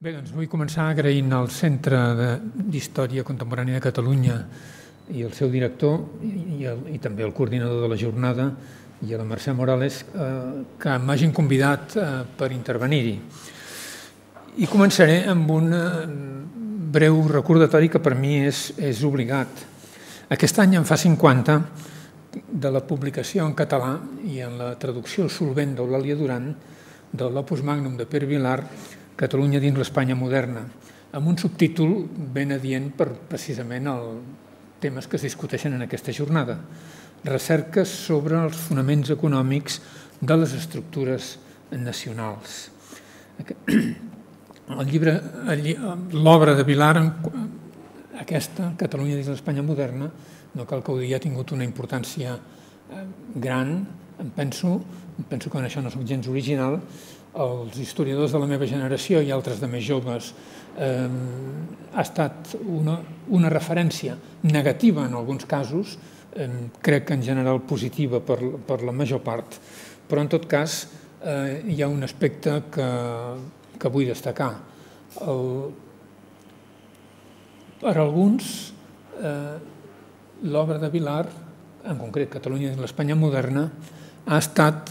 Bé, doncs vull començar agraint al Centre d'Història Contemporània de Catalunya i el seu director i també el coordinador de la jornada i a la Mercè Morales que m'hagin convidat per intervenir-hi. I començaré amb un breu recordatori que per mi és obligat. Aquest any en fa 50 de la publicació en català i en la traducció solvent d'Eulàlia Duran de l'Opus Magnum de Pere Vilar, Catalunya dins l'Espanya moderna, amb un subtítol ben adient per precisament els temes que es discuteixen en aquesta jornada. Recerques sobre els fonaments econòmics de les estructures nacionals. L'obra de Vilar, aquesta, Catalunya dins l'Espanya moderna, no cal que ho digui, ha tingut una importància gran, penso que en això no soc gens original. Els historiadors de la meva generació i altres de més joves ha estat una referència negativa en alguns casos, crec que en general positiva per la major part, però en tot cas hi ha un aspecte que vull destacar. Per alguns, l'obra de Vilar, en concret Catalunya dins l'Espanya moderna, ha estat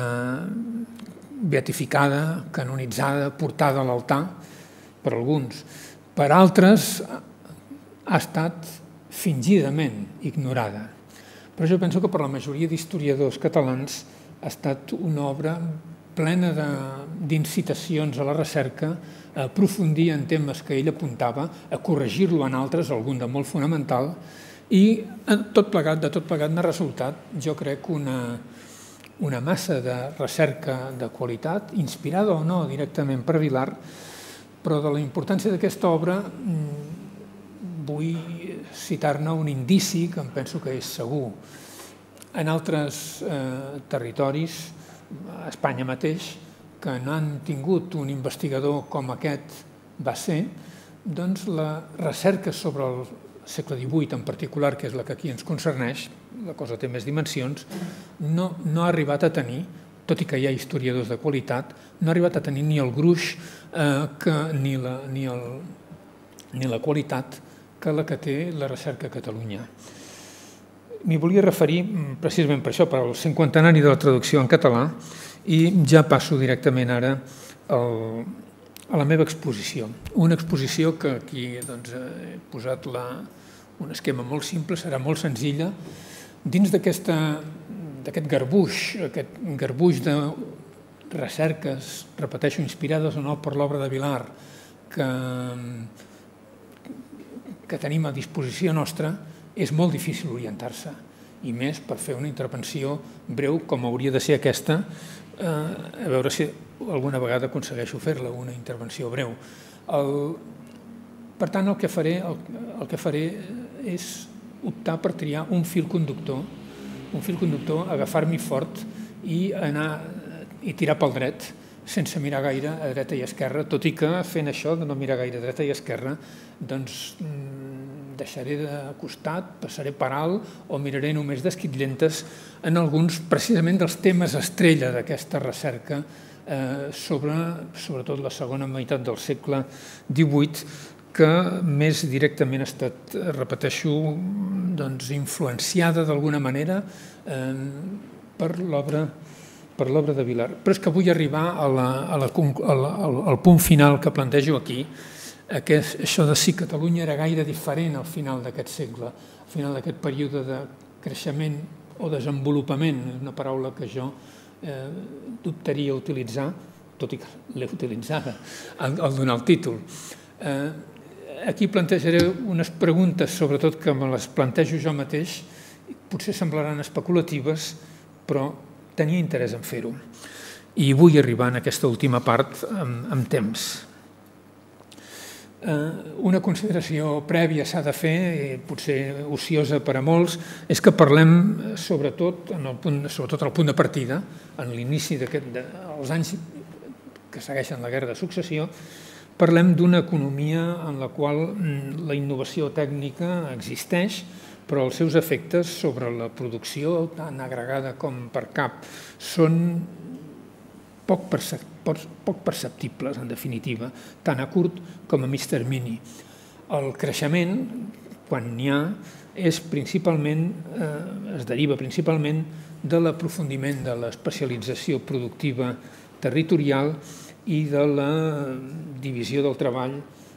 beatificada, canonitzada, portada a l'altar per alguns. Per altres ha estat fingidament ignorada. Però jo penso que per la majoria d'historiadors catalans ha estat una obra plena d'incitacions a la recerca, a aprofundir en temes que ell apuntava, a corregir-lo en altres, algun de molt fonamental, i de tot plegat n'ha resultat, jo crec, una massa de recerca de qualitat, inspirada o no directament per Vilar, però de la importància d'aquesta obra vull citar-ne un indici que em penso que és segur. En altres territoris, a Espanya mateix, que no han tingut un investigador com aquest va ser, doncs la recerca sobre el segle XVIII en particular, que és la que aquí ens concerneix, la cosa té més dimensions, no ha arribat a tenir, tot i que hi ha historiadors de qualitat, no ha arribat a tenir ni el gruix ni la qualitat que la que té la recerca a Catalunya. M'hi volia referir precisament per això, per al 50ennari de la traducció en català, i ja passo directament ara a la meva exposició. Una exposició que aquí he posat un esquema molt simple, serà molt senzilla. Dins d'aquest garbuix de recerques, repeteixo, inspirades o no per l'obra de Vilar, que tenim a disposició nostra, és molt difícil orientar-se, i més per fer una intervenció breu, com hauria de ser aquesta, a veure si alguna vegada aconsegueixo fer-la, una intervenció breu. Per tant, el que faré és optar per triar un fil conductor, agafar-m'hi fort i tirar pel dret, sense mirar gaire a dreta i esquerra, tot i que fent això de no mirar gaire a dreta i esquerra, doncs deixaré de costat, passaré per alt o miraré només d'esquitlentes en alguns precisament dels temes estrella d'aquesta recerca sobretot la segona meitat del segle XVIII, que més directament ha estat, repeteixo, influenciada d'alguna manera per l'obra de Vilar. Però és que vull arribar al punt final que plantejo aquí, que és això de si Catalunya era gaire diferent al final d'aquest segle, al final d'aquest període de creixement o desenvolupament, una paraula que jo dubtaria utilitzar, tot i que l'he utilitzada al donar el títol. Aquí plantejaré unes preguntes, sobretot que me les plantejo jo mateix, potser semblaran especulatives, però tenia interès en fer-ho. I vull arribar en aquesta última part amb temps. Una consideració prèvia s'ha de fer, potser ociosa per a molts, és que parlem sobretot al punt de partida, en l'inici dels anys que segueixen la Guerra de Successió, parlem d'una economia en la qual la innovació tècnica existeix, però els seus efectes sobre la producció, tant agregada com per cap, són poc perceptibles poc perceptibles, en definitiva, tant a curt com a mig termini. El creixement, quan n'hi ha, es deriva principalment de l'aprofundiment de l'especialització productiva territorial i de la divisió del treball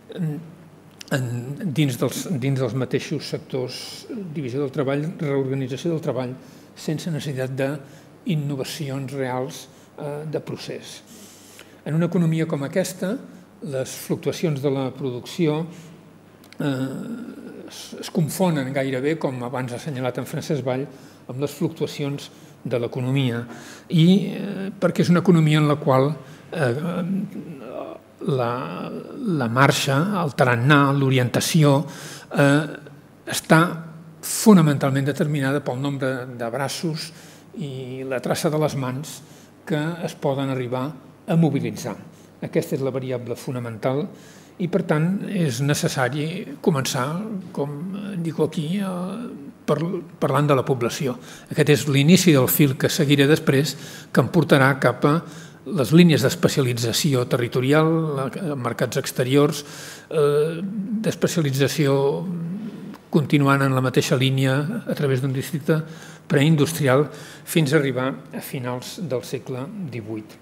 dins dels mateixos sectors, divisió del treball, reorganització del treball, sense necessitat d'innovacions reals de procés. En una economia com aquesta, les fluctuacions de la producció es confonen gairebé, com abans ha assenyalat en Francesc Vall, amb les fluctuacions de l'economia, i perquè és una economia en la qual la marxa, el tarannà, l'orientació està fonamentalment determinada pel nombre de braços i la traça de les mans que es poden arribar a mobilitzar. Aquesta és la variable fonamental i, per tant, és necessari començar, com dic aquí, parlant de la població. Aquest és l'inici del fil que seguiré després, que em portarà cap a les línies d'especialització territorial, mercats exteriors, d'especialització continuant en la mateixa línia a través d'un districte preindustrial fins a arribar a finals del segle XVIII.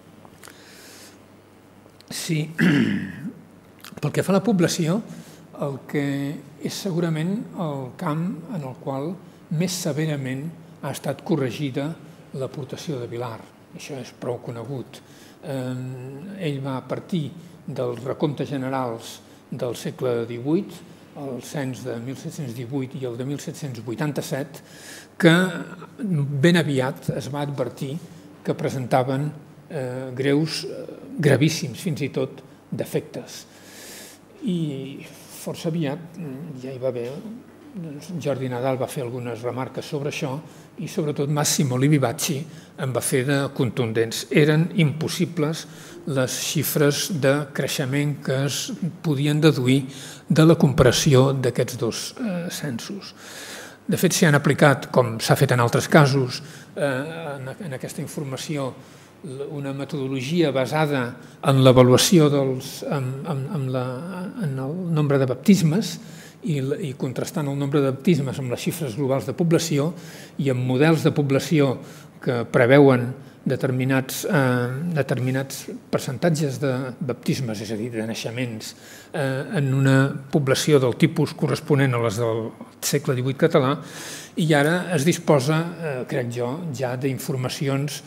Sí, pel que fa a la població, el que és segurament el camp en el qual més severament ha estat corregida l'aportació de Vilar. Això és prou conegut. Ell va partir dels recomptes generals del segle XVIII, el cens de 1718 i el de 1787, que ben aviat es va advertir que presentaven gravíssims, fins i tot, defectes. I força aviat ja hi va haver, Jordi Nadal va fer algunes remarques sobre això i sobretot Massimo Livi en va fer de contundents. Eren impossibles les xifres de creixement que es podien deduir de la comparació d'aquests dos censos. De fet, s'hi han aplicat, com s'ha fet en altres casos, en aquesta informació, una metodologia basada en l'avaluació en el nombre de baptismes i contrastant el nombre de baptismes amb les xifres globals de població i amb models de població que preveuen determinats percentatges de baptismes, és a dir, de naixements, en una població del tipus corresponent a les del segle XVIII català, i ara es disposa, crec jo, ja d'informacions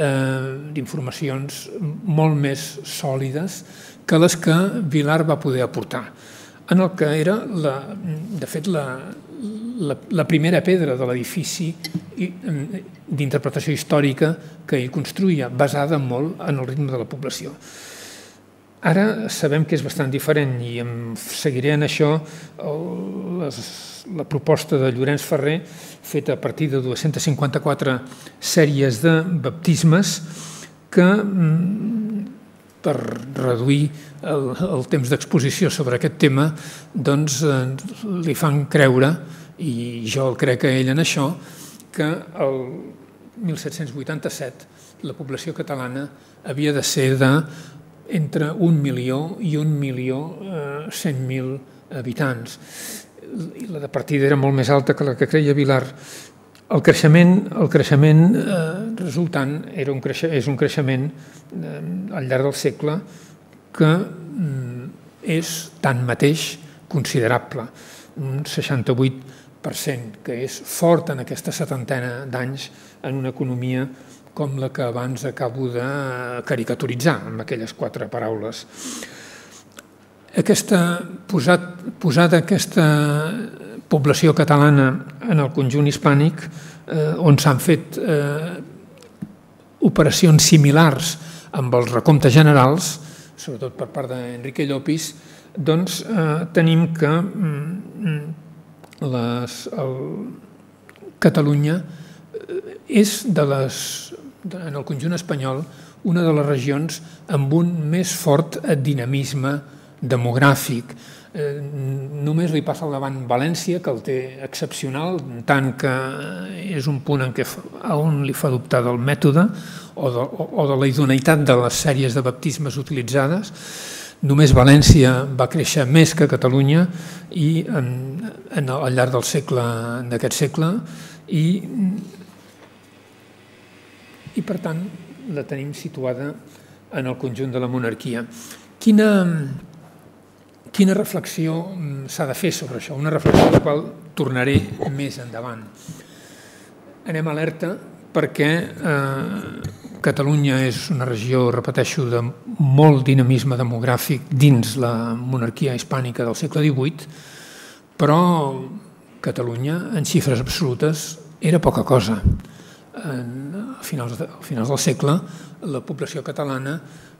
molt més sòlides que les que Vilar va poder aportar, en el que era, de fet, la primera pedra de l'edifici d'interpretació històrica que ell construïa, basada molt en el ritme de la població. Ara sabem que és bastant diferent i em seguiré en això la proposta de Llorenç Ferrer, feta a partir de 254 sèries de baptismes que, per reduir el temps d'exposició sobre aquest tema, doncs li fan creure, i jo el crec a ell en això, que el 1787 la població catalana havia de ser d'entre 1 milió i 1.100.000 habitants. La de partida era molt més alta que la que creia Vilar. El creixement resultant és un creixement al llarg del segle que és tanmateix considerable, un 68%, que és fort en aquesta setantena d'anys en una economia com la que abans acabo de caricaturitzar amb aquelles 4 paraules. Posada aquesta població catalana en el conjunt hispànic, on s'han fet operacions similars amb els recomptes generals, sobretot per part d'Enrique Llopis, doncs tenim que Catalunya és, en el conjunt espanyol, una de les regions amb un més fort dinamisme demogràfic. Només li passa al davant València, que el té excepcional, tant que és un punt en què on li fa dubtar del mètode o de la idoneïtat de les sèries de baptismes utilitzades. Només València va créixer més que Catalunya i al llarg d'aquest segle i per tant la tenim situada en el conjunt de la monarquia. Quina reflexió s'ha de fer sobre això? Una reflexió a la qual tornaré més endavant. Anem alerta perquè Catalunya és una regió, repeteixo, de molt dinamisme demogràfic dins la monarquia hispànica del segle XVIII, però Catalunya, en xifres absolutes, era poca cosa. A finals del segle, la població catalana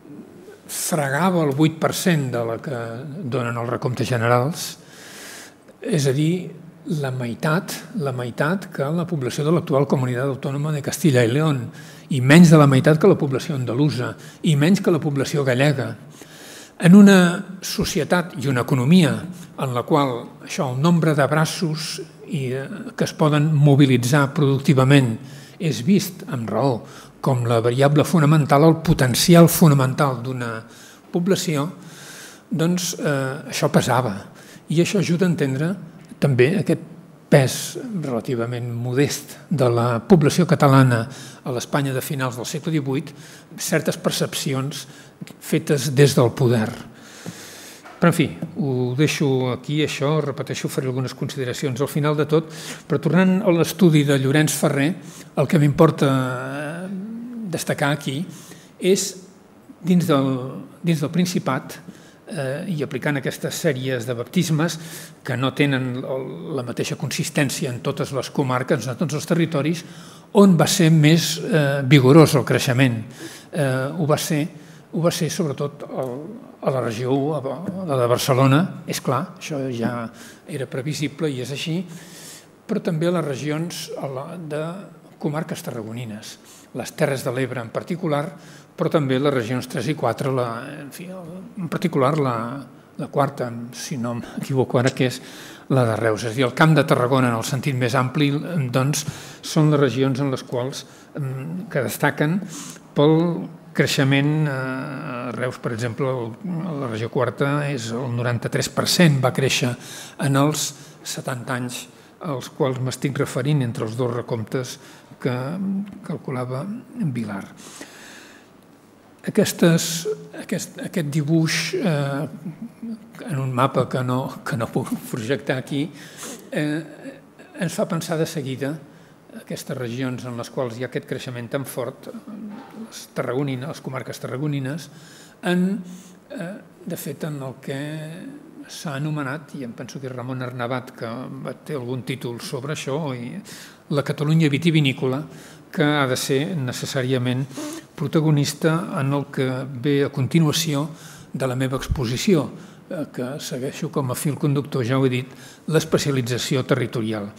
fregava el 8% de la que donen els recomptes generals, és a dir, la meitat que la població de l'actual Comunitat Autònoma de Castilla i León, i menys de la meitat que la població andalusa, i menys que la població gallega. En una societat i una economia en la qual el nombre de braços que es poden mobilitzar productivament és vist amb raó com la variable fonamental, el potencial fonamental d'una població, doncs això pesava. I això ajuda a entendre també aquest pes relativament modest de la població catalana a l'Espanya de finals del segle XVIII, certes percepcions fetes des del poder. Però, en fi, ho deixo aquí, això, repeteixo, faré algunes consideracions al final de tot, però tornant a l'estudi de Llorenç Ferrer, el que m'importa destacar aquí és, dins del Principat, i aplicant aquestes sèries de baptismes que no tenen la mateixa consistència en totes les comarques, en tots els territoris, on va ser més vigorós el creixement. Ho va ser sobretot a la regió, la de Barcelona, és clar, això ja era previsible i és així, però també a les regions de comarques tarragonines, les Terres de l'Ebre en particular, però també les regions 3 i 4, en particular la quarta, si no m'equivoco ara, que és la de Reus. És a dir, el Camp de Tarragona, en el sentit més ampli, doncs, són les regions en les quals que destaquen pel creixement. A Reus, per exemple, la regió quarta és el 93%, va créixer en els 70 anys als quals m'estic referint entre els dos recomptes que calculava Vilar. Aquest dibuix en un mapa que no puc projectar aquí ens fa pensar de seguida aquestes regions en les quals hi ha aquest creixement tan fort, les comarques tarragonines, de fet en el que s'ha anomenat, i em penso que és Ramon Arnabat que té algun títol sobre això, la Catalunya vitivinícola, que ha de ser necessàriament protagonista en el que ve a continuació de la meva exposició, que segueixo com a fil conductor, ja ho he dit, l'especialització territorial.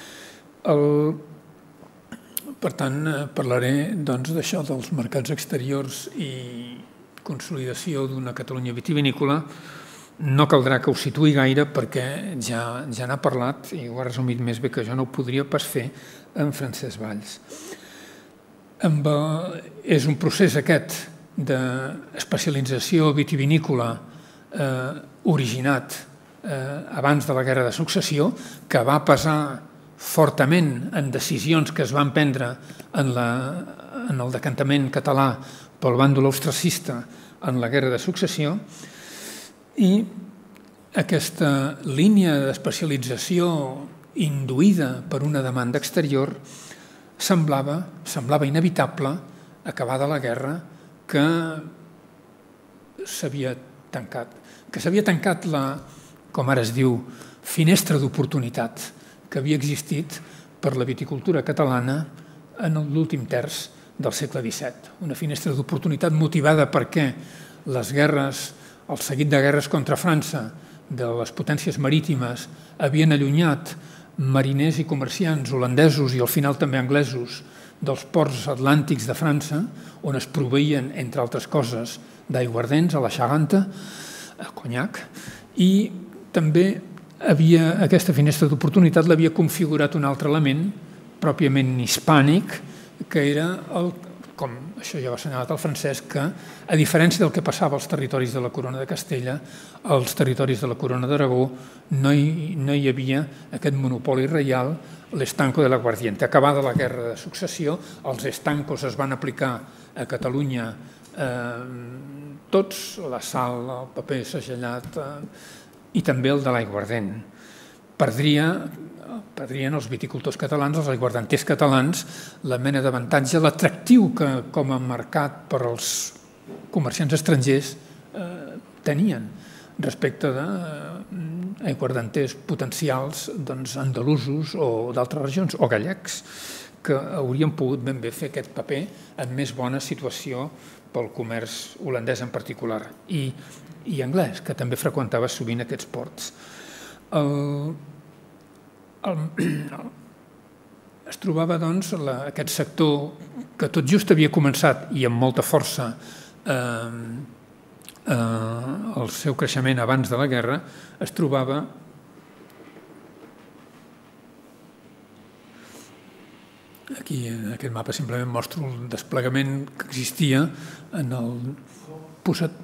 Per tant, parlaré d'això, dels mercats exteriors i consolidació d'una Catalunya vitivinícola. No caldrà que ho situï gaire perquè ja n'ha parlat i ho ha resumit més bé que jo no ho podria pas fer en Francesc Valls. És un procés aquest d'especialització vitivinícola originat abans de la Guerra de Successió, que va pesar fortament en decisions que es van prendre en el decantament català pel bàndol austracista en la Guerra de Successió, i aquesta línia d'especialització induïda per una demanda exterior semblava inevitable, acabada la guerra, que s'havia tancat la, com ara es diu, finestra d'oportunitat que havia existit per la viticultura catalana en l'últim terç del segle XVII. Una finestra d'oportunitat motivada perquè les guerres, el seguit de guerres contra França de les potències marítimes havien allunyat mariners i comerciants holandesos i al final també anglesos dels ports atlàntics de França, on es proveïen, entre altres coses, d'aiguardents a la Xaganta, a Cognac, i també aquesta finestra d'oportunitat l'havia configurat un altre element pròpiament hispànic, que era, com això ja ho ha assenyalat el Francesc, que a diferència del que passava als territoris de la Corona de Castella, als territoris de la Corona d'Aragó no hi havia aquest monopoli reial, l'estanco de l'aguardiente. Acabada la Guerra de Successió, els estancos es van aplicar a Catalunya tots, la sal, el paper segellat i també el de l'aiguardent. Perdrien els viticultors catalans, els aiguardenters catalans, la mena d'avantatge, l'atractiu que com a mercat per als comerciants estrangers tenien respecte d'aiguardenters potencials andalusos o d'altres regions, o gallecs, que haurien pogut ben bé fer aquest paper en més bona situació pel comerç holandès en particular i anglès, que també freqüentava sovint aquests ports. Es trobava, doncs, aquest sector que tot just havia començat i amb molta força el seu creixement abans de la guerra, es trobava aquí, en aquest mapa, simplement mostro el desplegament que existia en el posat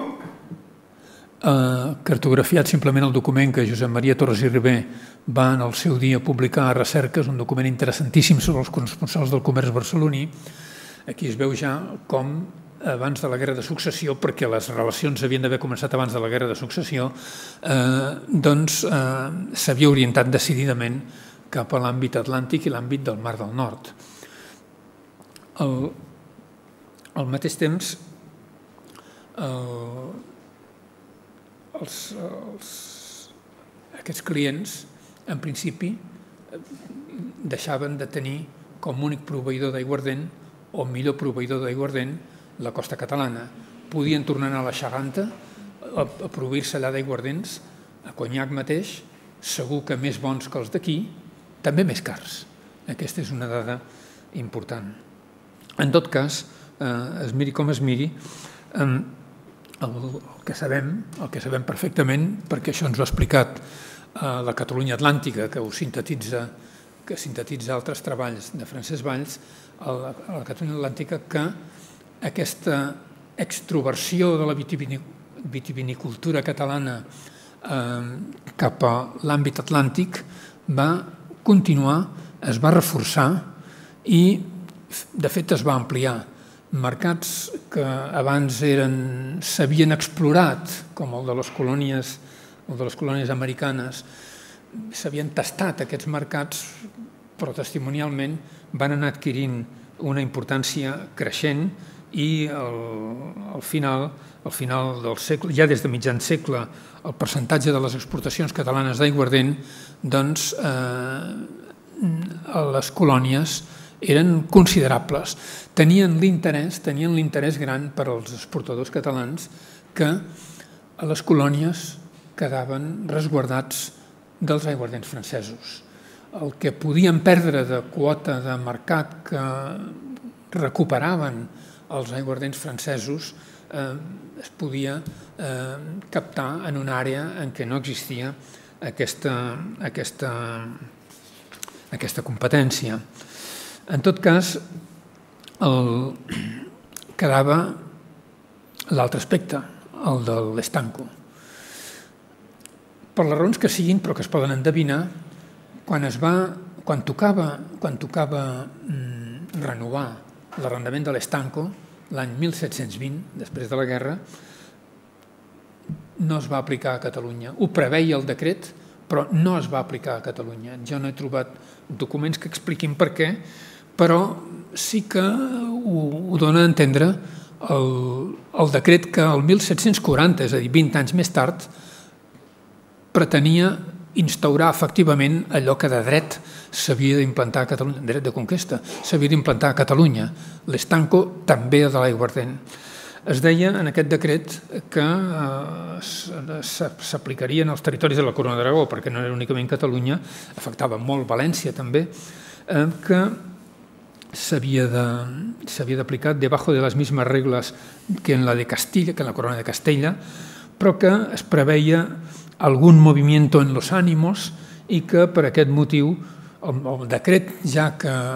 cartografiat simplement el document que Josep Maria Torres i Ribé va en el seu dia publicar a Recerques, un document interessantíssim sobre els corresponsals del comerç barceloní. Aquí es veu ja com abans de la Guerra de Successió, perquè les relacions havien d'haver començat abans de la Guerra de Successió, doncs s'havia orientat decididament cap a l'àmbit atlàntic i l'àmbit del Mar del Nord. Al mateix temps, aquests clients, en principi, deixaven de tenir com únic proveïdor d'aiguardent o millor proveïdor d'aiguardent la costa catalana. Podien tornar a la Xaranta a proveir-se allà d'aiguardents, a Conyac mateix, segur que més bons que els d'aquí, també més cars. Aquesta és una dada important. En tot cas, es miri com es miri, el que sabem perfectament, perquè això ens ho ha explicat la Catalunya Atlàntica, que sintetitza altres treballs de Francesc Valls, a la Catalunya Atlàntica, que aquesta extroversió de la vitivinicultura catalana cap a l'àmbit atlàntic va continuar, es va reforçar i, de fet, es va ampliar. Mercats que abans s'havien explorat, com el de les colònies americanes, s'havien tastat aquests mercats, però testimonialment van anar adquirint una importància creixent i al final del segle, ja des de mitjan segle, el percentatge de les exportacions catalanes d'aiguardent, doncs, a les colònies eren considerables. Tenien l'interès gran per als exportadors catalans que a les colònies quedaven resguardats dels aiguardents francesos. El que podien perdre de quota de mercat que recuperaven els aiguardents francesos es podia captar en una àrea en què no existia aquesta competència. En tot cas, quedava l'altre aspecte, el de l'estanco. Per les raons que siguin, però que es poden endevinar, quan tocava renovar l'arrendament de l'estanco, l'any 1720, després de la guerra, no es va aplicar a Catalunya. Ho preveia el decret, però no es va aplicar a Catalunya. Jo no he trobat documents que expliquin per què, però sí que ho dona a entendre el decret que el 1740, és a dir, 20 anys més tard, pretenia instaurar efectivament allò que de dret s'havia d'implantar a Catalunya, dret de conquesta, s'havia d'implantar a Catalunya. L'estanco també de l'aiguardent. Es deia en aquest decret que s'aplicarien als territoris de la Corona d'Aragó, perquè no era únicament Catalunya, afectava molt València també, que s'havia d'aplicar debajo de les mismas regles que en la de Castilla, que en la Corona de Castella, però que es preveia algun movimiento en los ánimos i que per aquest motiu el decret ja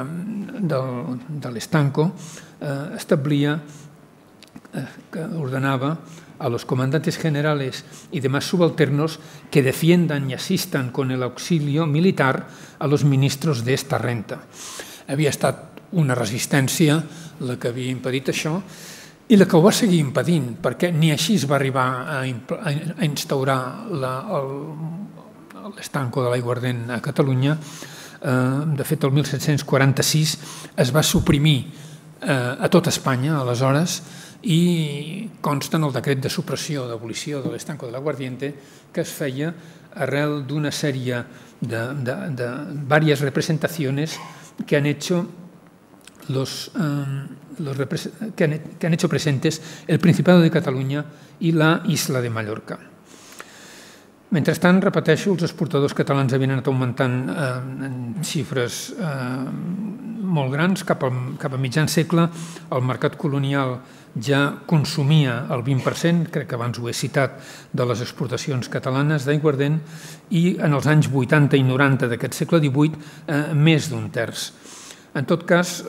de l'Estanco establia que ordenava a los comandantes generales y demás subalternos que defiendan y asistan con el auxilio militar a los ministros de esta renta. Havia estat una resistència la que havia impedit això i la que ho va seguir impedint, perquè ni així es va arribar a instaurar l'Estanco de l'aiguardent a Catalunya. De fet, el 1746 es va suprimir a tot Espanya, aleshores, i consta en el decret de supressió d'abolició de l'Estanco de l'Aguardiente que es feia arrel d'una sèrie de varias representaciones que han hecho que han hecho presentes el Principado de Catalunya i la Isla de Mallorca. Mentrestant, repeteixo, els exportadors catalans havien anat augmentant en xifres molt grans. Cap a mitjan segle, el mercat colonial ja consumia el 20%, crec que abans ho he citat, de les exportacions catalanes d'aiguardent i en els anys 80 i 90 d'aquest segle XVIII més d'un terç. En tot cas,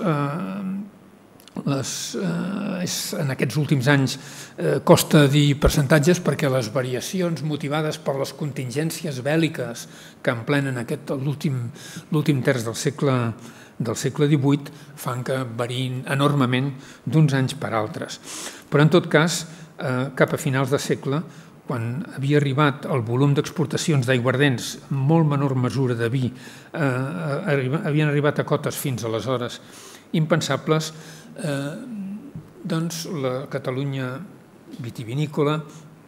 en aquests últims anys costa dir percentatges perquè les variacions motivades per les contingències bèl·liques que emplenen l'últim terç del segle XVIII fan que variïn enormement d'uns anys per altres. Però en tot cas, cap a finals de segle, quan havia arribat el volum d'exportacions d'aiguardents, molt menor mesura de vi, havien arribat a cotes fins aleshores impensables, doncs la Catalunya vitivinícola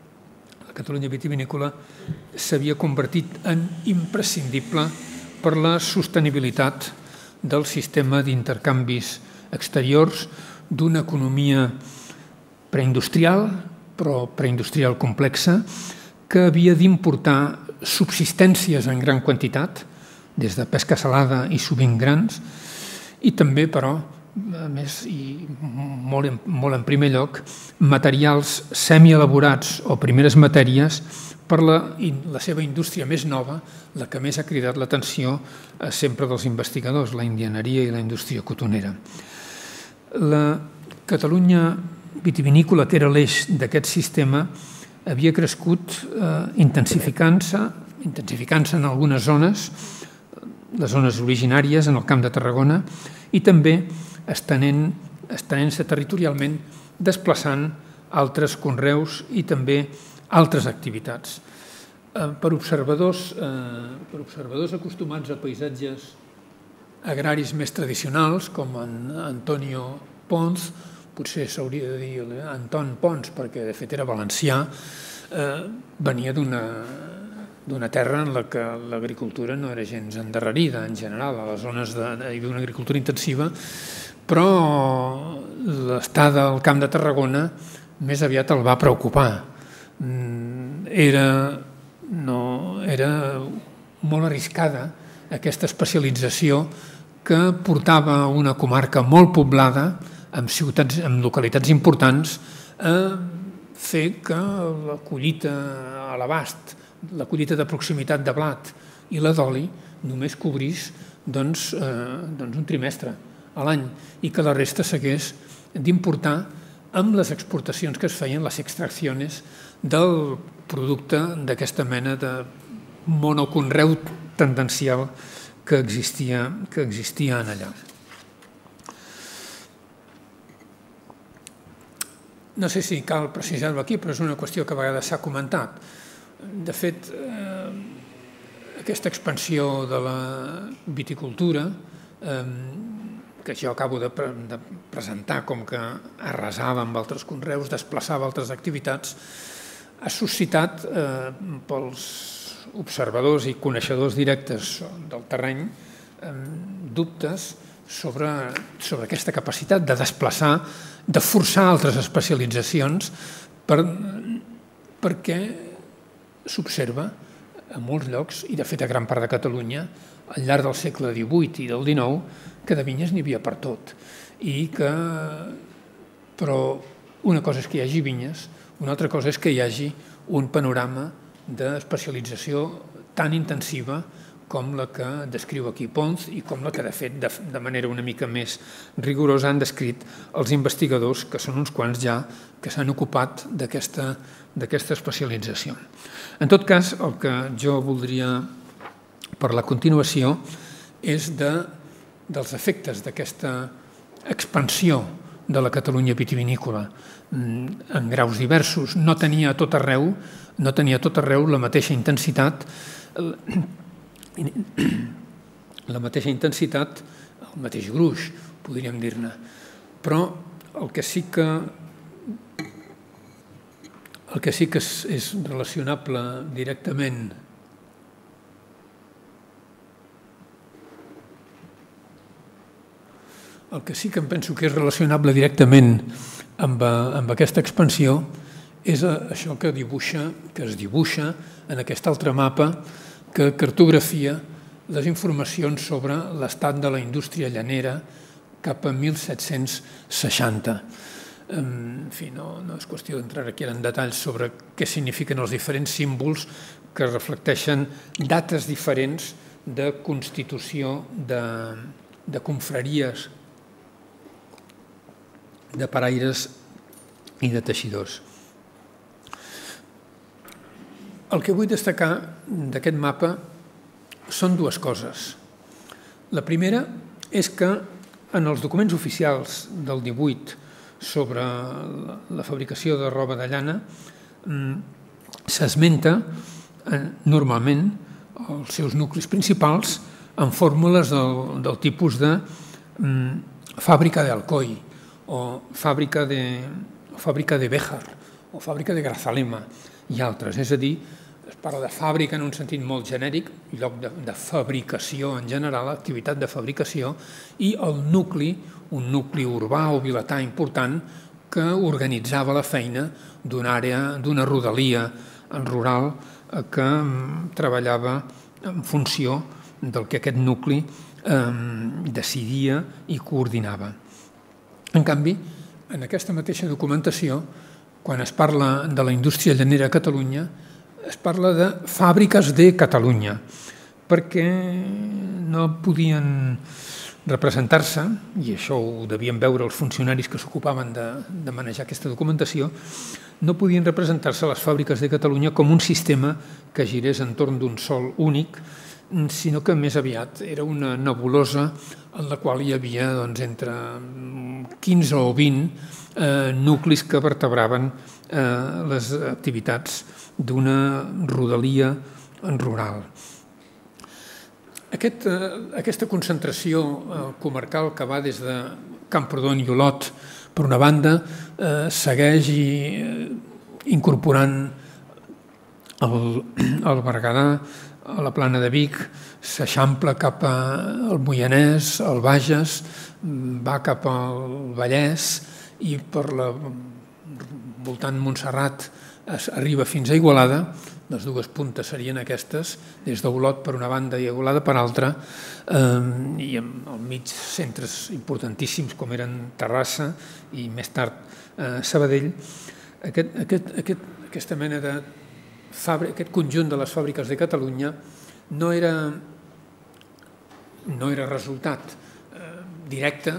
s'havia convertit en imprescindible per la sostenibilitat del sistema d'intercanvis exteriors d'una economia preindustrial, però preindustrial complexa, que havia d'importar subsistències en gran quantitat, des de pesca salada i sovint grans, i també, però, a més, i molt en primer lloc, materials semielaborats o primeres matèries per la seva indústria més nova, la que més ha cridat l'atenció sempre dels investigadors, la indianeria i la indústria cotonera. La Catalunya vitivinícola, que era l'eix d'aquest sistema, havia crescut intensificant-se en algunes zones, les zones originàries en el Camp de Tarragona, i també estenent-se territorialment, desplaçant altres conreus i també altres activitats. Per observadors acostumats a paisatges agraris més tradicionals, com en Antonio Pons, potser s'hauria de dir Anton Pons, perquè de fet era valencià, venia d'una terra en la que l'agricultura no era gens endarrerida, en general, a les zones d'una agricultura intensiva, però l'estada al Camp de Tarragona més aviat el va preocupar. Era molt arriscada aquesta especialització que portava una comarca molt poblada, amb localitats importants, a fer que la collita a l'abast, la collita de proximitat de blat i la d'oli només cobrís un trimestre a l'any i que la resta s'hagués d'importar amb les exportacions que es feien, les extraccions del producte d'aquesta mena de monoconreu tendencial que existia en allà. No sé si cal precisar-ho aquí, però és una qüestió que a vegades s'ha comentat. De fet, aquesta expansió de la viticultura, que jo acabo de presentar com que arrasava amb altres conreus, desplaçava altres activitats, ha suscitat pels observadors i coneixedors directes del terreny dubtes sobre aquesta capacitat de desplaçar, de forçar altres especialitzacions, perquè s'observa a molts llocs, i de fet a gran part de Catalunya, al llarg del segle XVIII i del XIX, que de vinyes n'hi havia per tot. Però una cosa és que hi hagi vinyes, una altra cosa és que hi hagi un panorama d'especialització tan intensiva com la que descriu aquí Pons i com la que, de fet, de manera una mica més rigorosa han descrit els investigadors, que són uns quants ja, que s'han ocupat d'aquesta especialització. En tot cas, el que jo voldria per la continuació és dels efectes d'aquesta expansió de la Catalunya vitivinícola en graus diversos. No tenia a tot arreu la mateixa intensitat, el mateix gruix, podríem dir-ne. Però el que sí que és relacionable directament em penso que és relacionable directament amb aquesta expansió és això que es dibuixa en aquest altre mapa que cartografia les informacions sobre l'estat de la indústria llanera cap a 1760. En fi, no és qüestió d'entrar aquí en detalls sobre què signifiquen els diferents símbols que reflecteixen dates diferents de constitució de confraries de paraires i de teixidors. El que vull destacar d'aquest mapa són dues coses. La primera és que en els documents oficials del 18 sobre la fabricació de roba de llana s'esmenta normalment els seus nuclis principals en fórmules del tipus de fàbrica d'Alcoi o fàbrica de Béjar o fàbrica de Grazalema i altres. És a dir, es parla de fàbrica en un sentit molt genèric, lloc de fabricació en general, activitat de fabricació, i el nucli, un nucli urbà o vilatà important que organitzava la feina d'una àrea, d'una rodalia rural que treballava en funció del que aquest nucli decidia i coordinava. En canvi, en aquesta mateixa documentació, quan es parla de la indústria llanera a Catalunya, es parla de fàbriques de Catalunya, perquè no podien representar-se, i això ho devien veure els funcionaris que s'ocupaven de manejar aquesta documentació, no podien representar-se les fàbriques de Catalunya com un sistema que girés entorn d'un sol únic, sinó que més aviat era una nebulosa en la qual hi havia entre 15 o 20 nuclis que vertebraven les activitats d'una rodalia rural. Aquesta concentració comarcal que va des de Camprodon i Olot, per una banda, segueix incorporant el Berguedà, a la Plana de Vic, s'eixampla cap al Moianès, al Bages, va cap al Vallès i per la voltant Montserrat arriba fins a Igualada. Les dues puntes serien aquestes, des d'Olot per una banda i Igualada per altra, i al mig centres importantíssims com eren Terrassa i més tard Sabadell. Aquesta mena de aquest conjunt de les fàbriques de Catalunya no era resultat directe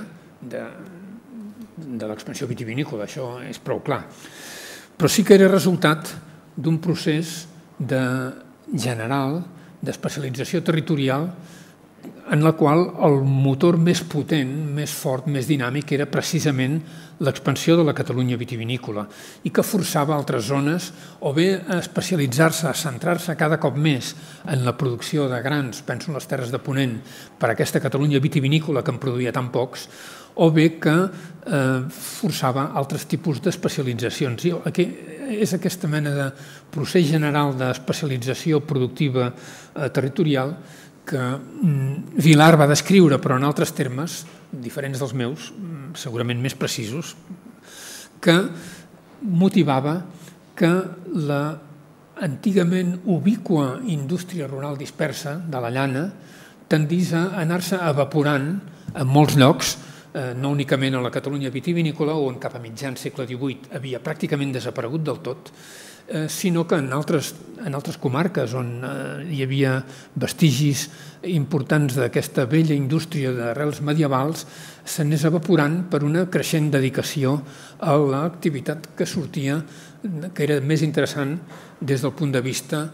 de l'expansió vitivinícola, això és prou clar, però sí que era resultat d'un procés general d'especialització territorial en la qual el motor més potent, més fort, més dinàmic era precisament l'expansió de la Catalunya vitivinícola i que forçava altres zones o bé a especialitzar-se, a centrar-se cada cop més en la producció de grans, penso en les terres de Ponent, per aquesta Catalunya vitivinícola que en produïa tan pocs, o bé que forçava altres tipus d'especialitzacions. És aquesta mena de procés general d'especialització productiva territorial que Vilar va descriure, però en altres termes, diferents dels meus, segurament més precisos, que motivava que la antigament ubicua indústria rural dispersa de la llana tendís a anar-se evaporant en molts llocs, no únicament a la Catalunya vitivinícola, on cap a mitjan segle XVIII havia pràcticament desaparegut del tot, sinó que en altres comarques on hi havia vestigis importants d'aquesta vella indústria d'arrels medievals s'anés evaporant per una creixent dedicació a l'activitat que sortia, que era més interessant des del punt de vista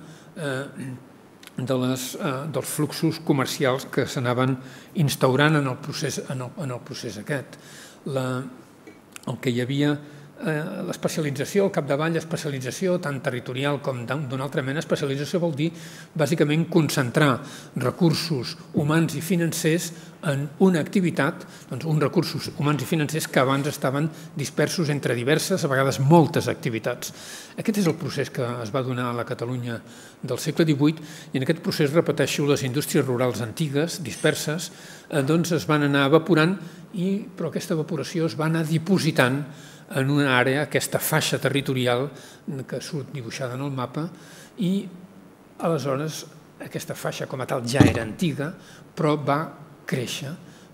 dels fluxos comercials que s'anaven instaurant en el procés aquest. El que hi havia l'especialització, al capdavall, especialització tant territorial com d'una altra mena. Especialització vol dir, bàsicament, concentrar recursos humans i financers en una activitat, doncs uns recursos humans i financers que abans estaven dispersos entre diverses, a vegades moltes activitats. Aquest és el procés que es va donar a la Catalunya del segle XVIII i en aquest procés, repeteixo, les indústries rurals antigues, disperses, doncs es van anar evaporant, però aquesta evaporació es va anar dipositant en una àrea, aquesta faixa territorial que surt dibuixada en el mapa, i aleshores aquesta faixa com a tal ja era antiga, però va créixer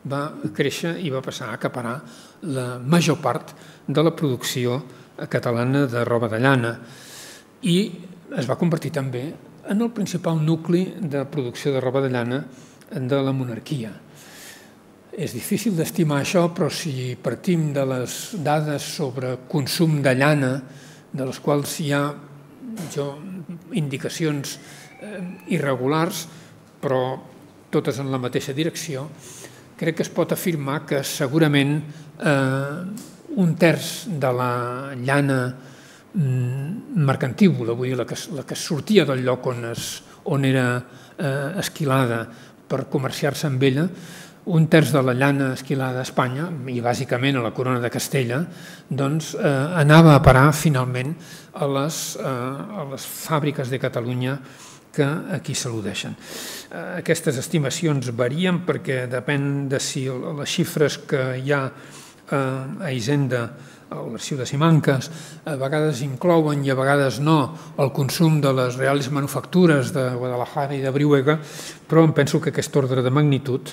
i va passar a acaparar la major part de la producció catalana de roba de llana i es va convertir també en el principal nucli de producció de roba de llana de la monarquia. És difícil d'estimar això, però si partim de les dades sobre consum de llana, de les quals hi ha indicacions irregulars, però totes en la mateixa direcció, crec que es pot afirmar que segurament un terç de la llana mercantívola, vull dir, la que sortia del lloc on era esquilada per comerciar-se amb ella, un terç de la llana esquilada a Espanya, i bàsicament a la corona de Castella, doncs anava a parar finalment a les fàbriques de Catalunya que aquí s'al·ludeixen. Aquestes estimacions varien perquè depèn de si les xifres que hi ha a Hisenda, a l'arxiu de Simancas, a vegades inclouen i a vegades no el consum de les reals manufactures de Guadalajara i de Brihuega, però em penso que aquest ordre de magnitud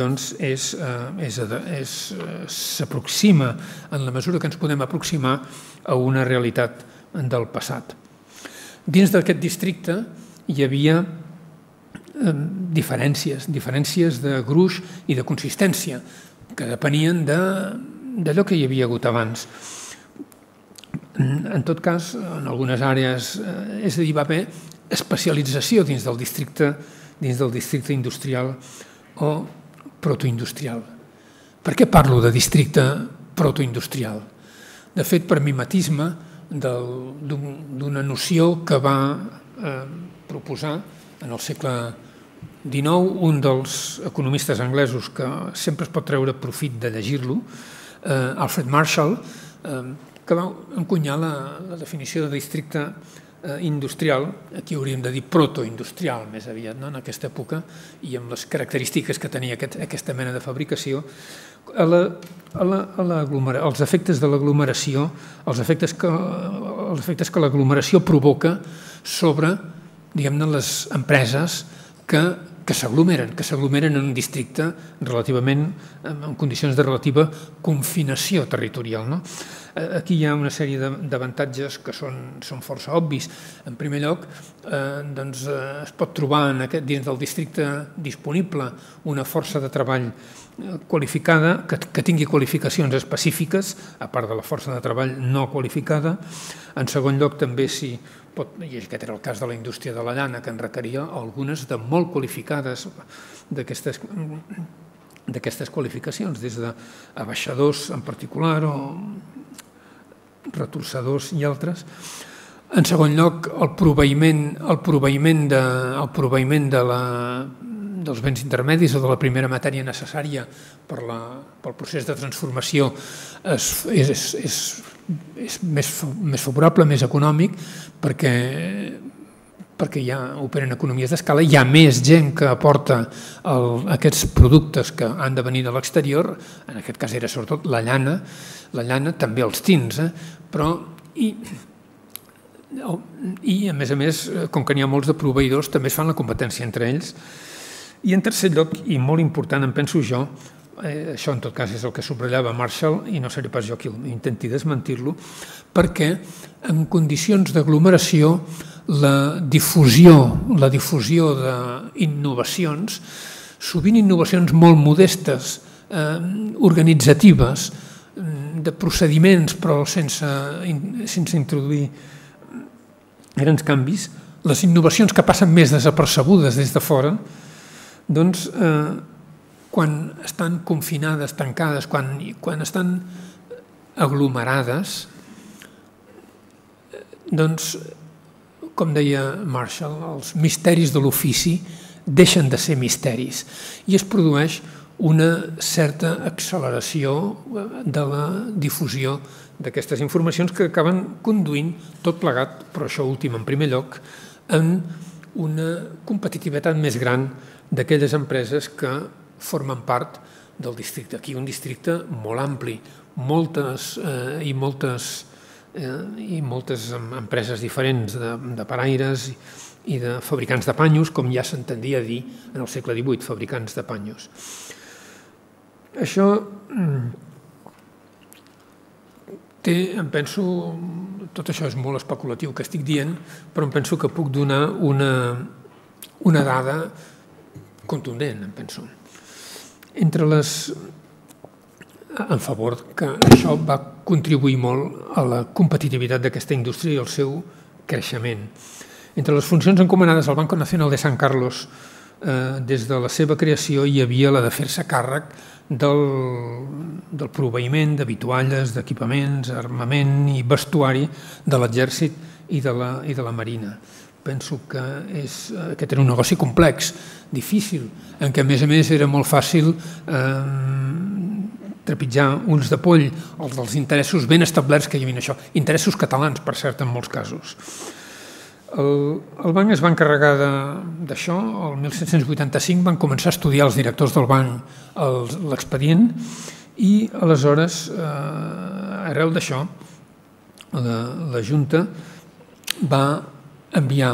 s'aproxima en la mesura que ens podem aproximar a una realitat del passat. Dins d'aquest districte hi havia diferències de gruix i de consistència que depenien d'allò que hi havia hagut abans. En tot cas, en algunes àrees, és a dir, va haver especialització dins del districte industrial o protoindustrial. Per què parlo de districte protoindustrial? De fet, per mimetisme d'una noció que va proposar en el segle XIX un dels economistes anglesos que sempre es pot treure profit de llegir-lo, Alfred Marshall, que va encunyar la definició de districte industrial, aquí hauríem de dir protoindustrial més aviat, en aquesta època, i amb les característiques que tenia aquesta mena de fabricació, els efectes de l'aglomeració, els efectes que l'aglomeració provoca sobre, diguem-ne, les empreses que s'aglomeren en un districte relativament en condicions de relativa confinació territorial. Aquí hi ha una sèrie d'avantatges que són força obvis. En primer lloc, es pot trobar dins del districte disponible una força de treball qualificada, que tingui qualificacions específiques, a part de la força de treball no qualificada. En segon lloc, també si pot, i aquest era el cas de la indústria de la llana, que en requeria algunes de molt qualificades d'aquestes qualificacions, des d'abaixadors en particular o retorçadors i altres. En segon lloc, el proveïment dels béns intermedis o de la primera matèria necessària pel procés de transformació és més favorable, més econòmic, perquè ja operen economies d'escala, hi ha més gent que aporta aquests productes que han de venir de l'exterior, en aquest cas era sobretot la llana, també els tins, però i a més, com que n'hi ha molts de proveïdors, també es fan la competència entre ells. I en tercer lloc, i molt important, em penso jo, això en tot cas és el que subratllava Marshall i no seré pas jo qui intenti desmentir-lo, perquè en condicions d'aglomeració la difusió d'innovacions, sovint innovacions molt modestes, organitzatives, de procediments però sense introduir grans canvis, les innovacions que passen més desapercebudes des de fora, doncs quan estan confinades, tancades, quan estan aglomerades, doncs, com deia Marshall, els misteris de l'ofici deixen de ser misteris i es produeix una certa acceleració de la difusió d'aquestes informacions que acaben conduint tot plegat, però això últim en primer lloc, en una competitivitat més gran d'aquelles empreses que formen part del districte. Aquí un districte molt ampli, moltes empreses diferents de paraires i de fabricants de panyos, com ja s'entendia dir en el segle XVIII, fabricants de panyos. Això té, em penso, tot això és molt especulatiu que estic dient, però em penso que puc donar una dada contundent, em penso. En favor que això va contribuir molt a la competitivitat d'aquesta indústria i al seu creixement. Entre les funcions encomanades al Banco Nacional de San Carlos des de la seva creació hi havia la de fer-se càrrec del proveïment de vitualles, d'equipaments, armament i vestuari de l'exèrcit i de la marina. Penso que aquest era un negoci complex, difícil, en què a més era molt fàcil trepitjar ulls de poll, els dels interessos ben establerts que hi havia això, interessos catalans, per cert, en molts casos. El banc es va encarregar d'això, el 1785 van començar a estudiar els directors del banc l'expedient i aleshores, arrel d'això, la Junta va enviar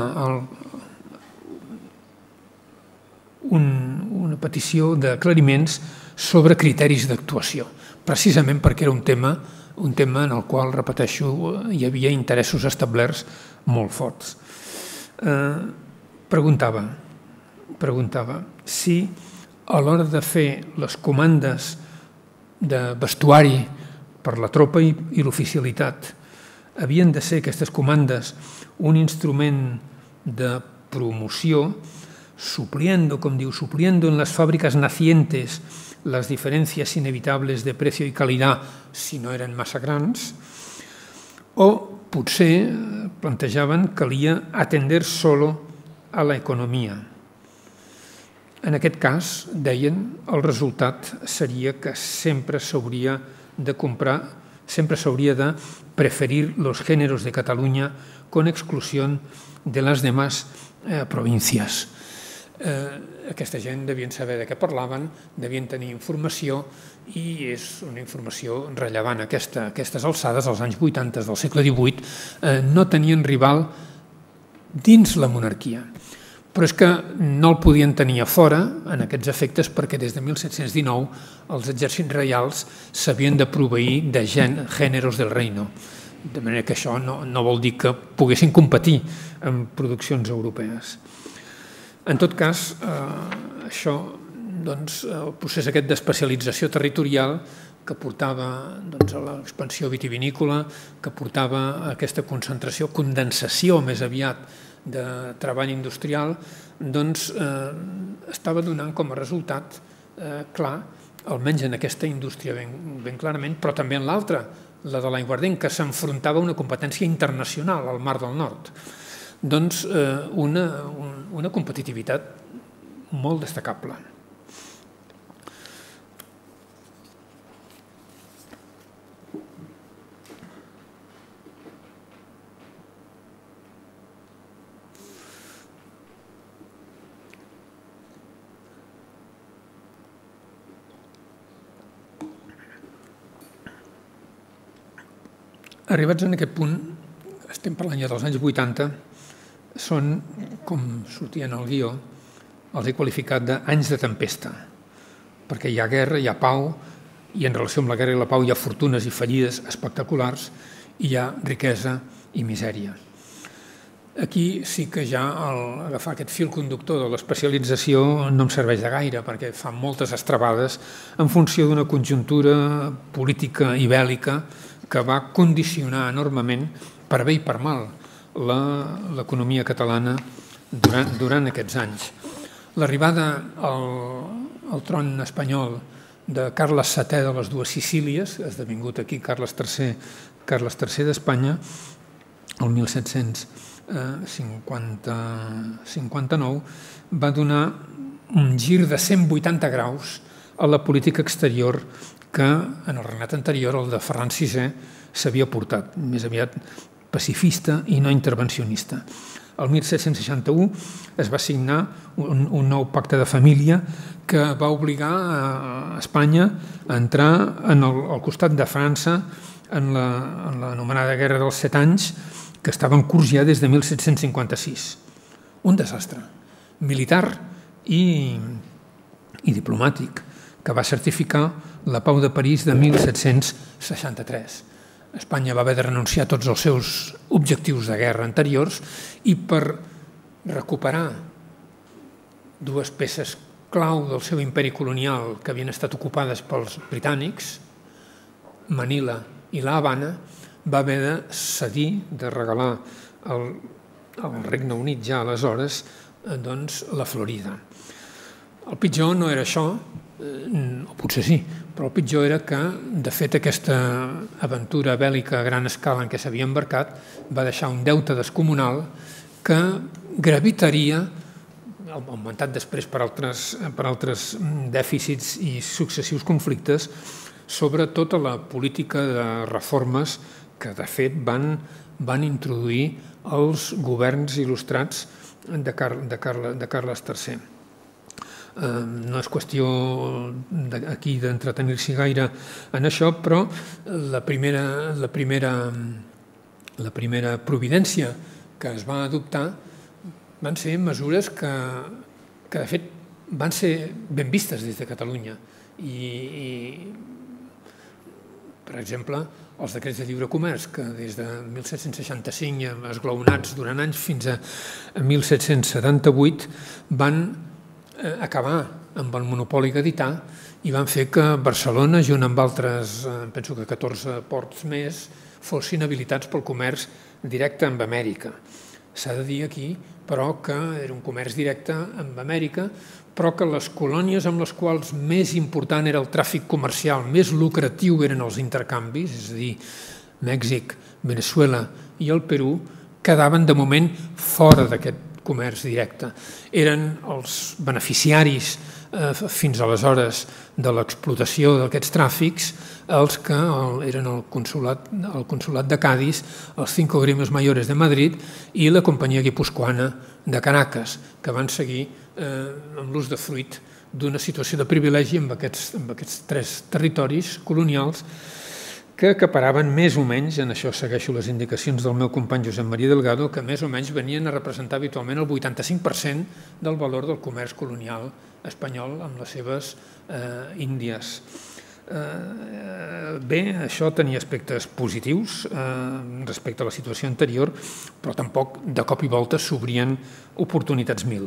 una petició d'aclariments sobre criteris d'actuació, precisament perquè era un tema en el qual, repeteixo, hi havia interessos establerts molt forts. Preguntava si a l'hora de fer les comandes de vestuari per la tropa i l'oficialitat havien de ser aquestes comandes un instrument de promoció, supliendo en las fábricas nacientes las diferencias inevitables de precio y calidad si no eren massa grans, o potser plantejaven que calia atender solo a la economia. En aquest cas, deien, el resultat seria que sempre s'hauria de preferir los géneros de Cataluña con exclusión de las demás provincias. Aquesta gent devien saber de què parlaven, devien tenir informació i és una informació rellevant. Aquestes alçades, als anys 80 del segle XVIII, no tenien rival dins la monarquia. Però és que no el podien tenir a fora, en aquests efectes, perquè des de 1719 els exèrcits reials s'havien de proveir de gèneros del reino. De manera que això no vol dir que poguessin competir amb produccions europees. En tot cas, això, el procés aquest d'especialització territorial que portava a l'expansió vitivinícola, que portava a aquesta concentració, condensació més aviat de treball industrial, estava donant com a resultat clar, almenys en aquesta indústria ben clarament, però també en l'altra, la de l'aiguardent, que s'enfrontava a una competència internacional al Mar del Nord. Una competitivitat molt destacable. Arribats en aquest punt, estem parlant ja dels anys 80, són, com sortia en el guió, els he qualificat d'anys de tempesta. perquè hi ha guerra, hi ha pau, i en relació amb la guerra i la pau hi ha fortunes i fallides espectaculars, i hi ha riquesa i misèria. Aquí sí que ja agafar aquest fil conductor de l'especialització no em serveix de gaire, perquè fa moltes estrabades en funció d'una conjuntura política i bèl·lica que va condicionar enormement, per bé i per mal, l'economia catalana durant aquests anys. L'arribada al tron espanyol de Carles VII de les dues Sicílies, esdevingut aquí Carles III d'Espanya, el 1759, va donar un gir de 180 graus a la política exterior que en el regnat anterior, el de Ferran VI, s'havia portat, més aviat pacifista i no intervencionista. El 1761 es va signar un nou pacte de família que va obligar a Espanya a entrar al costat de França en l'anomenada Guerra dels 7 anys, que estava en curs ja des de 1756. Un desastre militar i diplomàtic que va certificar la Pau de París de 1763. Espanya va haver de renunciar a tots els seus objectius de guerra anteriors i per recuperar dues peces clau del seu imperi colonial que havien estat ocupades pels britànics, Manila i la Habana, va haver de cedir, de regalar al Regne Unit ja aleshores la Florida. El pitjor no era això, o potser sí, però el pitjor era que, de fet, aquesta aventura bèl·lica a gran escala en què s'havia embarcat va deixar un deute descomunal que gravitaria, augmentat després per altres dèficits i successius conflictes, sobre tota la política de reformes que, de fet, van introduir els governs il·lustrats de Carles III. No és qüestió aquí d'entretenir-s'hi gaire en això, però la primera providència que es va adoptar van ser mesures que de fet van ser ben vistes des de Catalunya. I per exemple, els decrets de lliure comerç, que des de 1765, esglaonats durant anys fins a 1778, van acabar amb el monopoli gadità i van fer que Barcelona, junt amb altres, penso que 14 ports més, fossin habilitats pel comerç directe amb Amèrica. S'ha de dir aquí, però, que era un comerç directe amb Amèrica, però que les colònies amb les quals més important era el tràfic comercial, més lucratiu eren els intercanvis, és a dir, Mèxic, Veneçuela i el Perú, quedaven de moment fora d'aquest comerç directe. Eren els beneficiaris fins aleshores de l'explotació d'aquests tràfics els que eren el consolat de Cádiz, els Cinco Gremios Mayores de Madrid i la Companyia Guipuscoana de Caracas, que van seguir amb l'ús de fruit d'una situació de privilegi amb aquests 3 territoris colonials que acaparaven més o menys, en això segueixo les indicacions del meu company Josep Maria Delgado, que més o menys venien a representar habitualment el 85% del valor del comerç colonial espanyol amb les seves Índies. Bé, això tenia aspectes positius respecte a la situació anterior, però tampoc de cop i volta s'obrien oportunitats mil.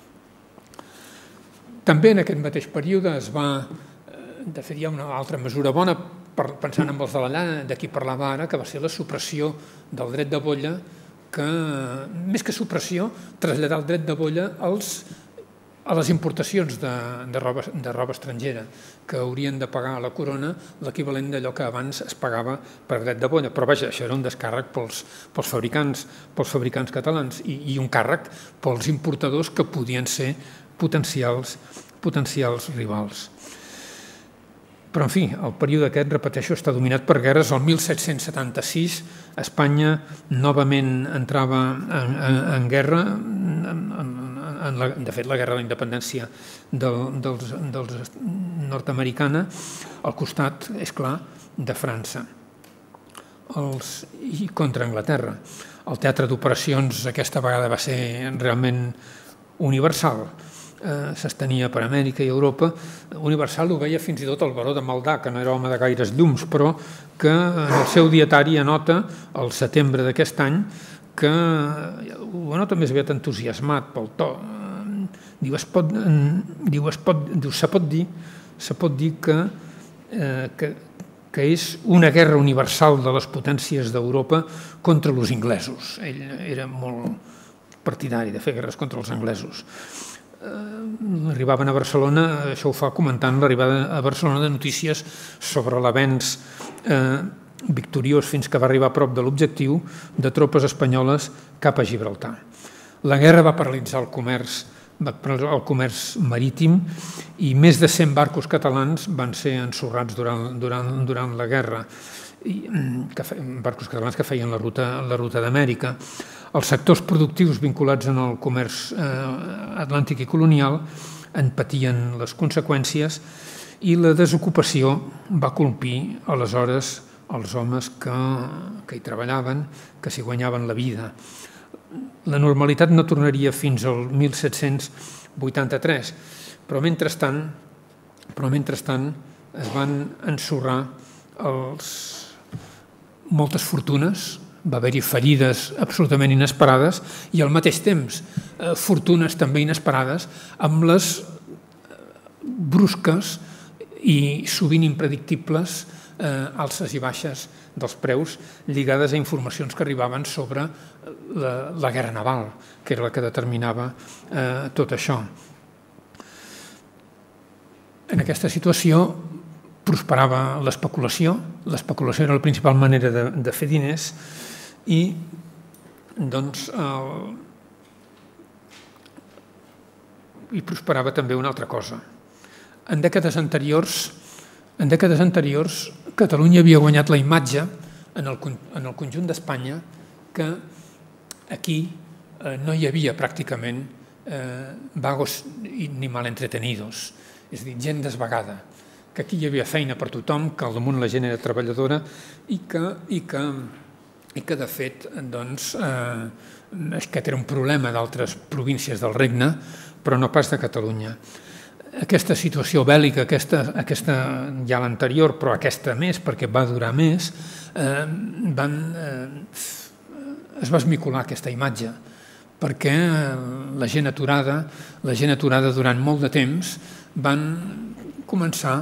També en aquest mateix període es va, de fet hi ha una altra mesura bona, pensant en els de l'allà, de qui parlava ara, que va ser la supressió del dret de bolla, que, més que supressió, traslladar el dret de bolla a les importacions de roba estrangera, que haurien de pagar a la corona l'equivalent d'allò que abans es pagava per dret de bolla. Però vaja, això era un descàrrec pels fabricants catalans i un càrrec pels importadors que podien ser potencials rivals. Però, en fi, el període aquest, repeteixo, està dominat per guerres. El 1776 Espanya novament entrava en guerra, de fet la guerra de la independència nord-americana, al costat, és clar, de França i contra Anglaterra. El teatre d'operacions aquesta vegada va ser realment universal. s'estenia per Amèrica i Europa. Universal ho veia fins i tot el baró de Maldà, que no era home de gaires llums, però que en el seu dietari anota, al setembre d'aquest any, que ho anota més aviat entusiasmat pel to. Diu, se pot dir que és una guerra universal de les potències d'Europa contra els inglesos. Ell era molt partidari de fer guerres contra els anglesos. Arribaven a Barcelona, això ho fa comentant l'arribada a Barcelona de notícies sobre l'avenç victoriós fins que va arribar a prop de l'objectiu de tropes espanyoles cap a Gibraltar. La guerra va paralitzar el comerç marítim i més de 100 barcos catalans van ser ensorrats durant la guerra, barcos catalans que feien la ruta d'Amèrica. Els sectors productius vinculats en el comerç atlàntic i colonial en patien les conseqüències i la desocupació va colpir aleshores els homes que hi treballaven, que s'hi guanyaven la vida. La normalitat no tornaria fins al 1783, però mentrestant es van ensorrar moltes fortunes, va haver-hi ferides absolutament inesperades i al mateix temps fortunes també inesperades amb les brusques i sovint impredictibles alces i baixes dels preus lligades a informacions que arribaven sobre la guerra naval, que era la que determinava tot això. En aquesta situació prosperava l'especulació. L'especulació era la principal manera de fer diners i doncs prosperava també una altra cosa. En dècades anteriors Catalunya havia guanyat la imatge en el conjunt d'Espanya que aquí no hi havia pràcticament vagos ni mal entretenidos, és a dir, gent desvagada, que aquí hi havia feina per tothom, que al damunt la gent era treballadora i que de fet, doncs, aquest era un problema d'altres províncies del regne, però no pas de Catalunya. Aquesta situació bèl·lica, aquesta ja l'anterior, però aquesta més, perquè va durar més, es va esmicolar aquesta imatge, perquè la gent aturada durant molt de temps van començar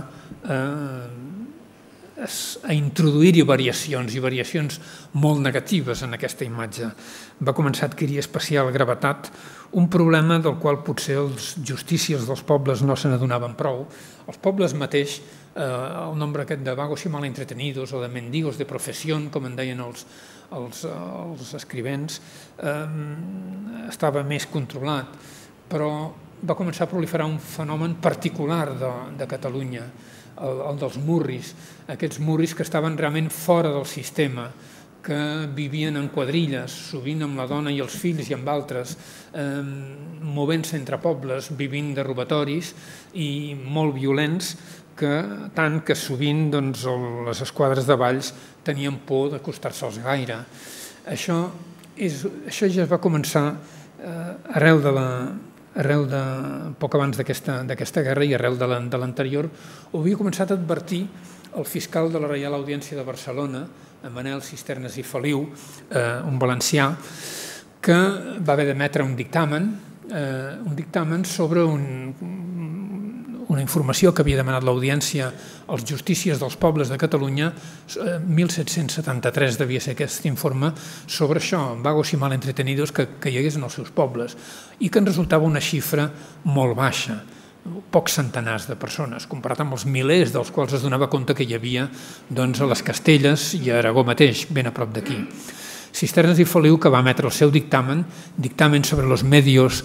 a introduir-hi variacions molt negatives en aquesta imatge. Va començar a adquirir especial gravetat un problema del qual potser els justícies dels pobles no se n'adonaven prou. Els pobles mateix, el nombre aquest de vagos y mal entretenidos o de mendigos de professió, com en deien els escrivents, estava més controlat, però va començar a proliferar un fenomen particular de Catalunya, el dels murris, aquests murris que estaven realment fora del sistema, que vivien en quadrilles, sovint amb la dona i els fills i amb altres, movent-se entre pobles, vivint de robatoris i molt violents, tant que sovint les esquadres de Valls tenien por d'acostar-se'ls gaire. Això ja va començar arrel de poc abans d'aquesta guerra i arrel de l'anterior, ho havia començat a advertir el fiscal de la Reial Audiència de Barcelona, en Manel Cisternes i Feliu, un valencià, que va haver d'emetre un dictamen sobre una informació que havia demanat l'Audiència als justícies dels pobles de Catalunya, 1773 devia ser aquest informe, sobre això, vagos i mal entretenidos que hi hagués en els seus pobles, i que en resultava una xifra molt baixa, pocs centenars de persones, comparat amb els milers dels quals es donava compte que hi havia a les Castelles i a Aragó mateix, ben a prop d'aquí. Cisternes i Feliu, que va emetre el seu dictamen sobre los medios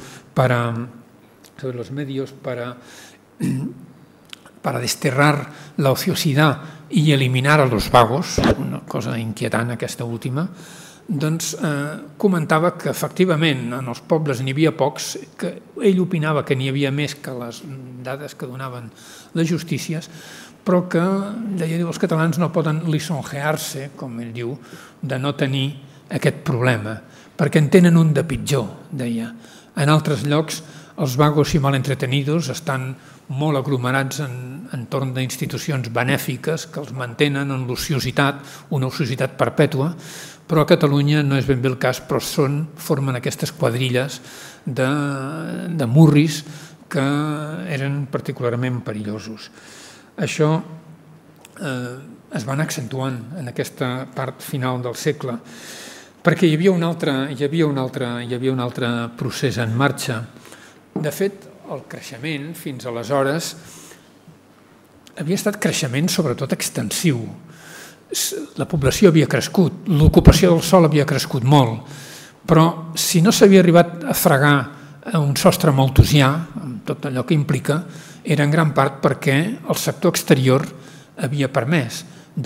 para desterrar la ociosidad y eliminar a los vagos, una cosa inquietant aquesta última, doncs comentava que efectivament en els pobles n'hi havia pocs, que ell opinava que n'hi havia més que les dades que donaven les justícies, però que els catalans no poden lisonjear-se, com ell diu, de no tenir aquest problema, perquè en tenen un de pitjor, deia. En altres llocs els vagos i mal entretenidos estan molt aglomerats entorn d'institucions benèfiques que els mantenen en l'ociositat, una ociositat perpètua, però a Catalunya no és ben bé el cas, però formen aquestes quadrilles de murris que eren particularment perillosos. Això es va anar accentuant en aquesta part final del segle, perquè hi havia un altre procés en marxa. De fet, el creixement fins aleshores havia estat creixement sobretot extensiu. La població havia crescut, l'ocupació del sòl havia crescut molt, però si no s'havia arribat a fregar a un sostre malthusià, amb tot allò que implica, era en gran part perquè el sector exterior havia permès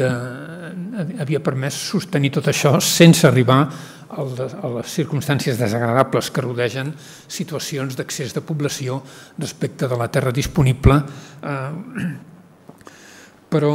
sostenir tot això sense arribar a les circumstàncies desagradables que rodegen situacions d'accés de població respecte de la terra disponible. Però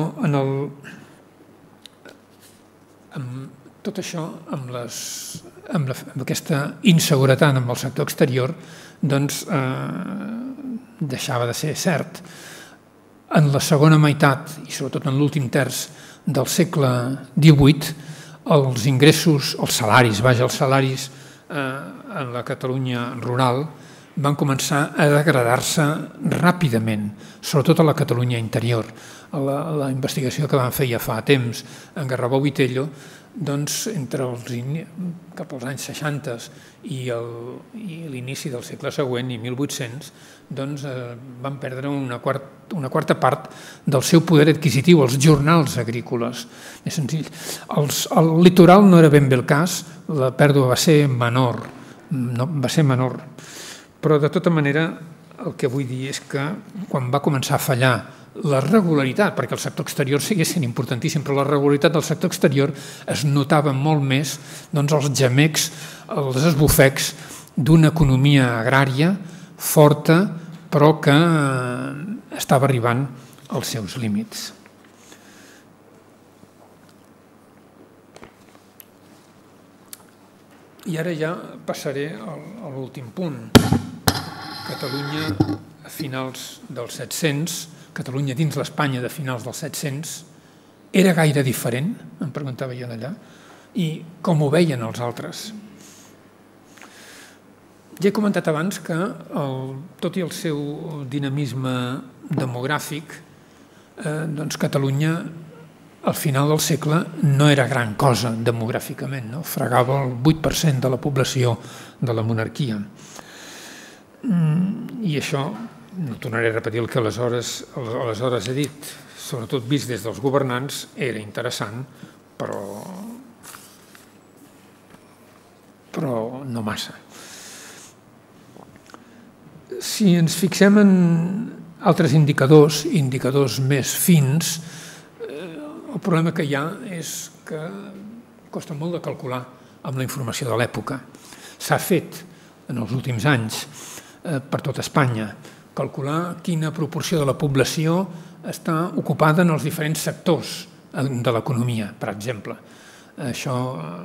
amb tot això, amb aquesta inseguretat amb el sector exterior, doncs deixava de ser cert. En la segona meitat, i sobretot en l'últim terç del segle XVIII, els ingressos, els salaris en la Catalunya rural van començar a degradar-se ràpidament, sobretot a la Catalunya interior. La investigació que van fer ja fa temps en Garrabou i Tello, doncs cap als anys 60 i l'inici del segle següent, i 1800, doncs van perdre una quarta part del seu poder adquisitiu, els jornals agrícoles. És senzill. El litoral no era ben bé el cas, la pèrdua va ser menor, però de tota manera el que vull dir és que quan va començar a fallar la regularitat, perquè el sector exterior seguia sent importantíssim, però la regularitat del sector exterior es notava molt més els gemecs, els esbufecs d'una economia agrària forta, però que estava arribant als seus límits. I ara ja passaré a l'últim punt. Catalunya a finals dels 700, Catalunya dins l'Espanya de finals dels 700, era gaire diferent, em preguntava jo d'allà, i com ho veien els altres. Ja he comentat abans que, tot i el seu dinamisme demogràfic, doncs Catalunya al final del segle no era gran cosa demogràficament, fregava el 8% de la població de la monarquia. I això, no tornaré a repetir el que aleshores he dit, sobretot vist des dels governants, era interessant, però no massa. Si ens fixem en altres indicadors més fins, el problema que hi ha és que costa molt de calcular amb la informació de l'època. S'ha fet en els últims anys per tot Espanya calcular quina proporció de la població està ocupada en els diferents sectors de l'economia, per exemple. Això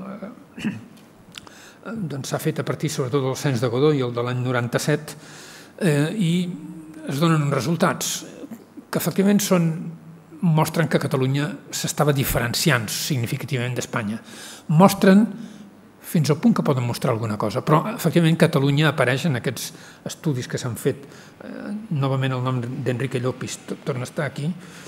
s'ha fet a partir sobretot del cens de Godó i el de l'any 97 i es donen uns resultats que efectivament mostren que Catalunya s'estava diferenciant significativament d'Espanya. Mostren fins al punt que poden mostrar alguna cosa, però efectivament Catalunya apareix en aquests estudis que s'han fet, novament el nom d'Enrique Llopis torna a estar aquí,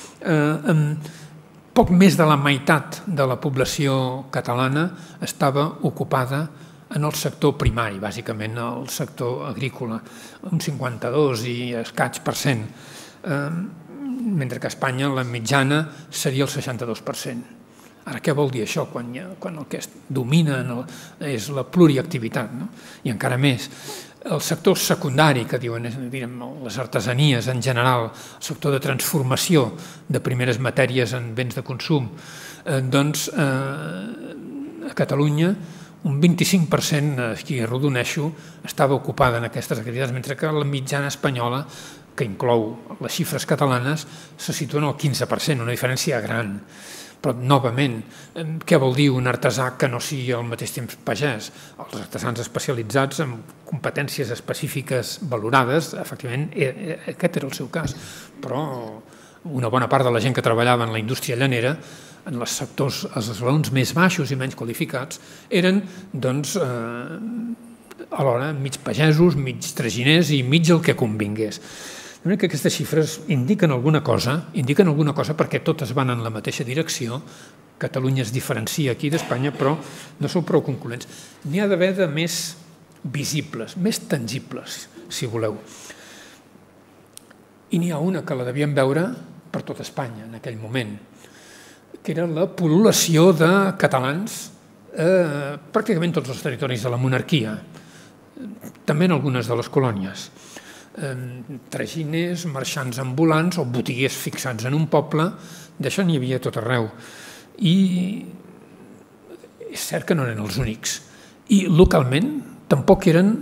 poc més de la meitat de la població catalana estava ocupada en el sector primari, bàsicament el sector agrícola, un 52 i escaig % mentre que a Espanya la mitjana seria el 62%. Ara, què vol dir això quan el que domina és la pluriactivitat? I encara més, el sector secundari, que diuen les artesanies en general, el sector de transformació de primeres matèries en béns de consum, doncs a Catalunya un 25%, aquí arrodoneixo, estava ocupada en aquestes activitats, mentre que la mitjana espanyola, que inclou les xifres catalanes, se situa en el 15%, una diferència gran. Però, novament, què vol dir un artesà que no sigui al mateix temps pagès? Els artesans especialitzats en competències específiques valorades, efectivament, aquest era el seu cas. Però una bona part de la gent que treballava en la indústria llanera, en els sectors, els esglaons més baixos i menys qualificats, eren, doncs, alhora mig pagesos, mig traginers i mig el que convingués. De manera que aquestes xifres indiquen alguna cosa perquè totes van en la mateixa direcció. Catalunya es diferencia aquí d'Espanya, però no són prou concloents. N'hi ha d'haver de més visibles, més tangibles, si voleu. I n'hi ha una que la devíem veure per tot Espanya en aquell moment, que era la pol·lulació de catalans pràcticament tots els territoris de la monarquia, també en algunes de les colònies. Traginers, marxants ambulants o botiguers fixats en un poble, d'això n'hi havia tot arreu. I és cert que no eren els únics. I localment tampoc eren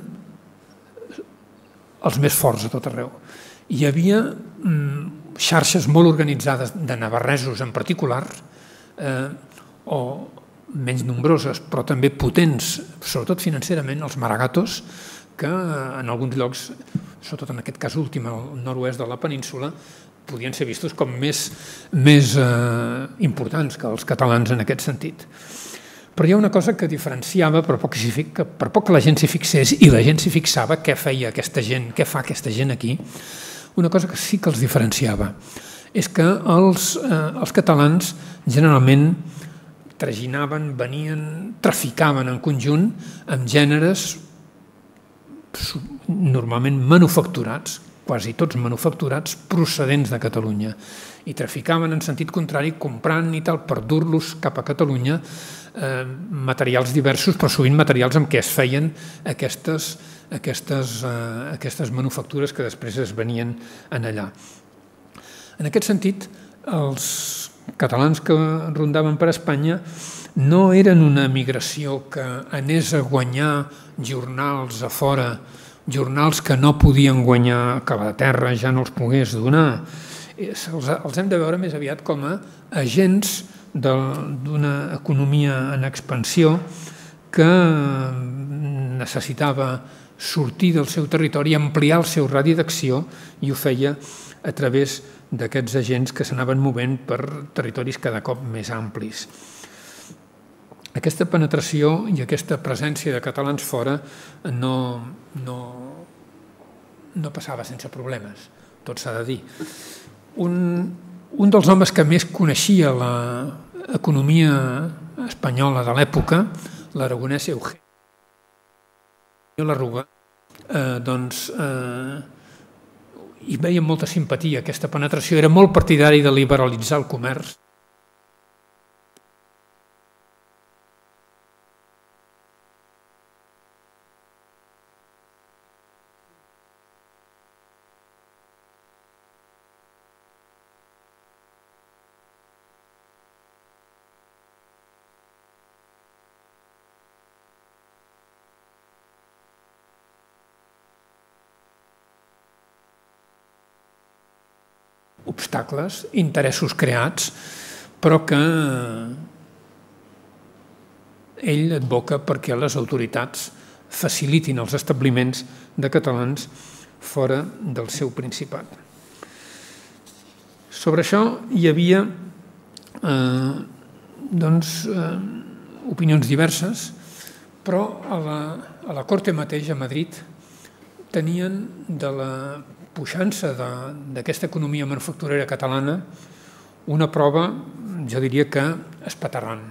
els més forts a tot arreu. Hi havia xarxes molt organitzades de navarresos en particular, o menys nombroses, però també potents, sobretot financerament, els maragatos, que en alguns llocs, sobretot en aquest cas últim, al nord-oest de la península, podien ser vistos com més importants que els catalans en aquest sentit. Però hi ha una cosa que diferenciava, per poc que la gent s'hi fixés, i la gent s'hi fixava què feia aquesta gent, què fa aquesta gent aquí, una cosa que sí que els diferenciava és que els catalans generalment traginaven, venien, traficaven en conjunt amb gèneres normalment manufacturats, quasi tots manufacturats, procedents de Catalunya. I traficaven en sentit contrari, comprant i tal, per dur-los cap a Catalunya, materials diversos, però sovint materials amb què es feien aquestes manufactures que després es venien en allà. En aquest sentit, els catalans que rondaven per Espanya no eren una migració que anés a guanyar jornals a fora, jornals que no podien guanyar, que la terra ja no els pogués donar. Els hem de veure més aviat com a agents d'una economia en expansió que necessitava sortir del seu territori, ampliar el seu radi d'acció, i ho feia a través d'aquests agents que s'anaven movent per territoris cada cop més amplis. Aquesta penetració i aquesta presència de catalans fora no passava sense problemes, tot s'ha de dir. Un dels homes que més coneixia l'economia espanyola de l'època, l'aragonès Eugenio Lerroux, doncs hi veia molta simpatia aquesta penetració, era molt partidari de liberalitzar el comerç. Obstacles, interessos creats, però que ell advoca perquè les autoritats facilitin els establiments de catalans fora del seu principat. Sobre això hi havia opinions diverses, però a la Corte mateix, a Madrid, tenien de la puixança d'aquesta economia manufacturera catalana una prova, jo diria que espaterrant.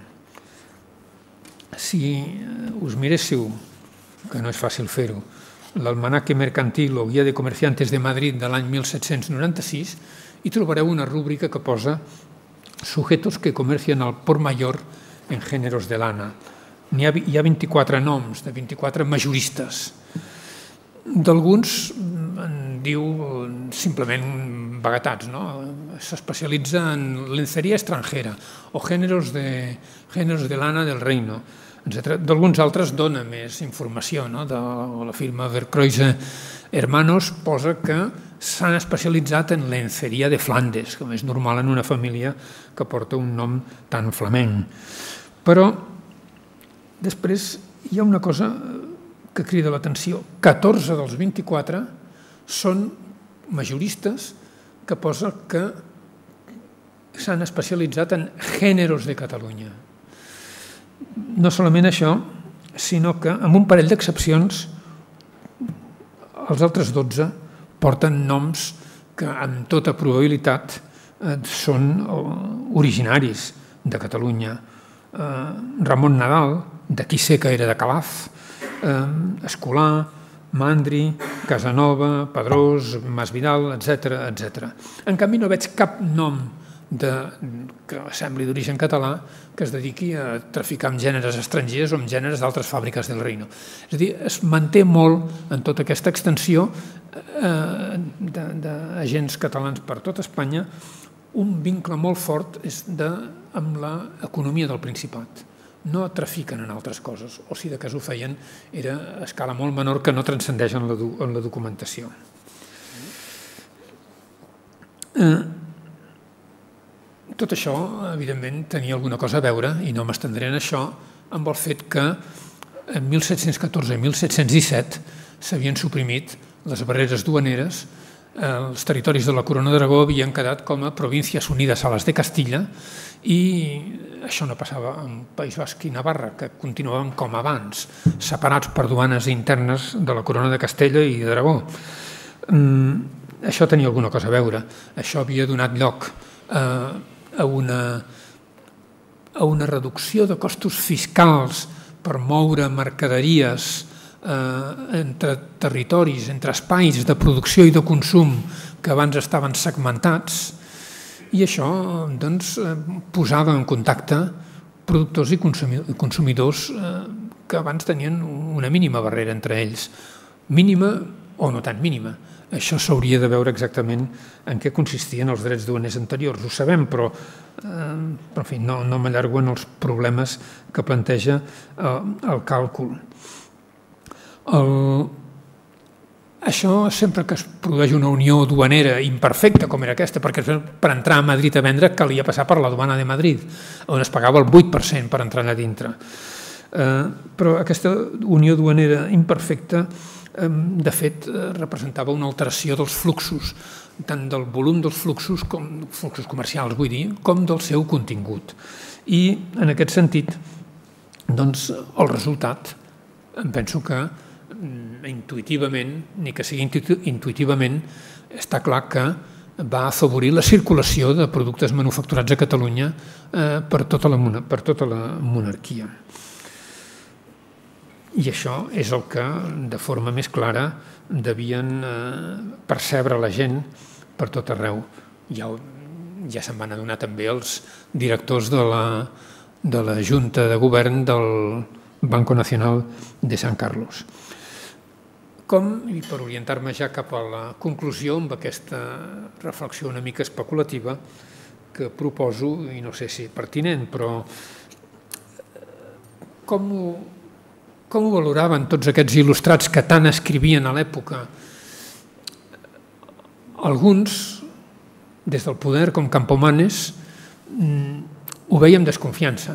Si us miréssiu, que no és fàcil fer-ho, l'Almanaque Mercantil o Guía de Comerciantes de Madrid de l'any 1796, hi trobareu una rúbrica que posa sujetos que comercian al por mayor en géneros de lana. Hi ha 24 noms de 24 majoristes. D'alguns en diu simplement vaguetats, no? S'especialitza en lencería extranjera o géneros de lana del reino, etc. D'alguns altres dona més informació, no? De la firma Vercruyse Hermanos posa que s'han especialitzat en lenceria de Flandes, com és normal en una família que porta un nom tan flamenc. Però després hi ha una cosa que crida l'atenció. 14 dels 24 són majoristes que posa que s'han especialitzat en gèneros de Catalunya. No solament això, sinó que amb un parell d'excepcions els altres 12 porten noms que amb tota probabilitat són originaris de Catalunya. Ramon Nadal, d'aquí sé que era de Calaf, Escolà, Mandri, Casanova, Pedrós, Masvidal, etc. En canvi no veig cap nom que sembli d'origen català que es dediqui a traficar amb gèneres estrangers o amb gèneres d'altres fàbriques del reino. És a dir, es manté molt en tota aquesta extensió d'agents catalans per tot Espanya un vincle molt fort amb l'economia del Principat. No trafiquen en altres coses, o si de cas ho feien era a escala molt menor que no transcendeix en la documentació. Tot això, evidentment, tenia alguna cosa a veure, i no m'estendré en això, amb el fet que en 1714 i 1717 s'havien suprimit les barreres duaneres, els territoris de la Corona d'Aragó havien quedat com a províncies unides a les de Castilla i això no passava en País Basc i Navarra, que continuaven com abans, separats per duanes internes de la Corona de Castella i d'Aragó. Això tenia alguna cosa a veure. Això havia donat lloc a una reducció de costos fiscals per moure mercaderies entre territoris, entre espais de producció i de consum que abans estaven segmentats, i això posava en contacte productors i consumidors que abans tenien una mínima barrera entre ells, mínima o no tan mínima. Això s'hauria de veure exactament en què consistien els drets duaners anteriors. Ho sabem, però en fi, no m'allargo en els problemes que planteja el càlcul. Això sempre que es produeix una unió duanera imperfecta com era aquesta, perquè per entrar a Madrid a vendre calia passar per la duana de Madrid, on es pagava el 8% per entrar allà dintre. Però aquesta unió duanera imperfecta, de fet, representava una alteració dels fluxos, tant del volum dels fluxos, fluxos comercials, vull dir, com del seu contingut. I en aquest sentit, doncs, el resultat, em penso que intuïtivament, ni que sigui intuïtivament, està clar que va afavorir la circulació de productes manufacturats a Catalunya per tota la monarquia. I això és el que, de forma més clara, devien percebre la gent per tot arreu. Ja se'n van adonar també els directors de la Junta de Govern del Banco Nacional de San Carlos. I per orientar-me ja cap a la conclusió amb aquesta reflexió una mica especulativa que proposo, i no sé si pertinent, però com ho valoraven tots aquests il·lustrats que tant escrivien a l'època? Alguns, des del poder, com Campomanes, ho veiem desconfiança.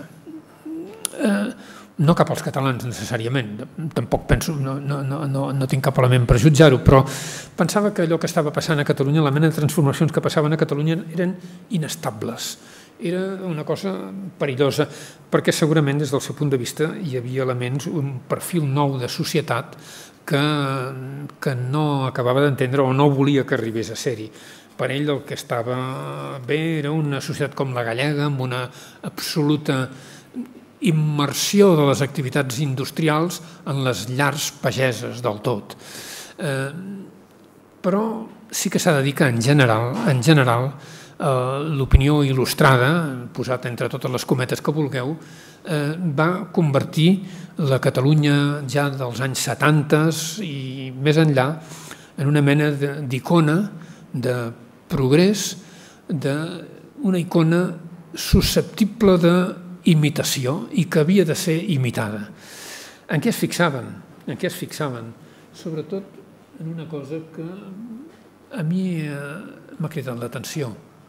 No cap als catalans necessàriament, tampoc penso, no tinc cap element per jutjar-ho, però pensava que allò que estava passant a Catalunya, la mena de transformacions que passaven a Catalunya eren inestables. Era una cosa perillosa, perquè segurament des del seu punt de vista hi havia elements, un perfil nou de societat que no acabava d'entendre o no volia que arribés a ser-hi. Per ell el que estava bé era una societat com la gallega, amb una absoluta immersió de les activitats industrials en les llars pageses del tot. Però sí que s'ha de dir que en general l'opinió il·lustrada, posat entre totes les cometes que vulgueu, va convertir la Catalunya ja dels anys 70 i més enllà en una mena d'icona de progrés, d'una icona susceptible d'imitació i que havia de ser imitada. En què es fixaven? Sobretot en una cosa que a mi m'ha cridat l'atenció.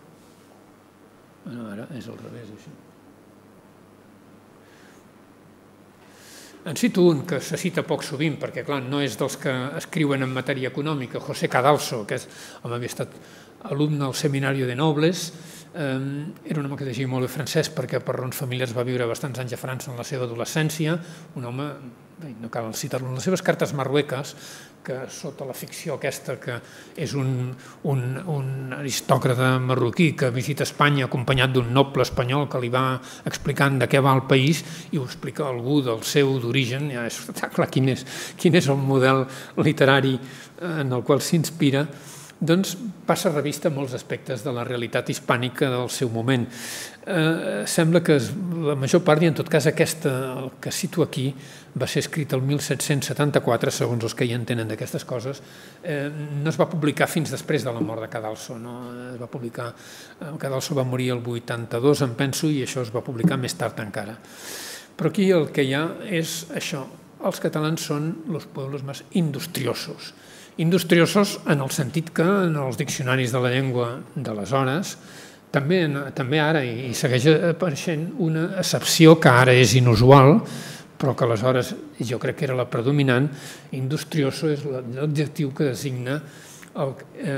Ara és al revés, això. En cito un que se cita poc sovint, perquè clar, no és dels que escriuen en matèria econòmica, José Cadalso, que havia estat alumne al Seminario de Nobles, era un home que llegia molt bé francès perquè per raons familiars va viure bastants anys a França en la seva adolescència, un home, no cal citar-lo, en les seves cartes marrueques, que sota la ficció aquesta que és un aristòcrata marroquí que visita Espanya acompanyat d'un noble espanyol que li va explicant de què va el país i ho explica algú del seu d'origen, ja està clar quin és el model literari en el qual s'inspira, doncs passa a revista molts aspectes de la realitat hispànica del seu moment. Sembla que la major part, i en tot cas aquesta, el que cito aquí, va ser escrit el 1774, segons els que hi entenen d'aquestes coses, no es va publicar fins després de la mort de Cadalso. Cadalso va morir el 82, em penso, i això es va publicar més tard encara. Però aquí el que hi ha és això. Els catalans són los pueblos más industriosos. Industriosos en el sentit que en els diccionaris de la llengua d'aleshores també ara hi segueix apareixent una accepció que ara és inusual, però que aleshores jo crec que era la predominant. Industrioso és l'adjectiu que designa el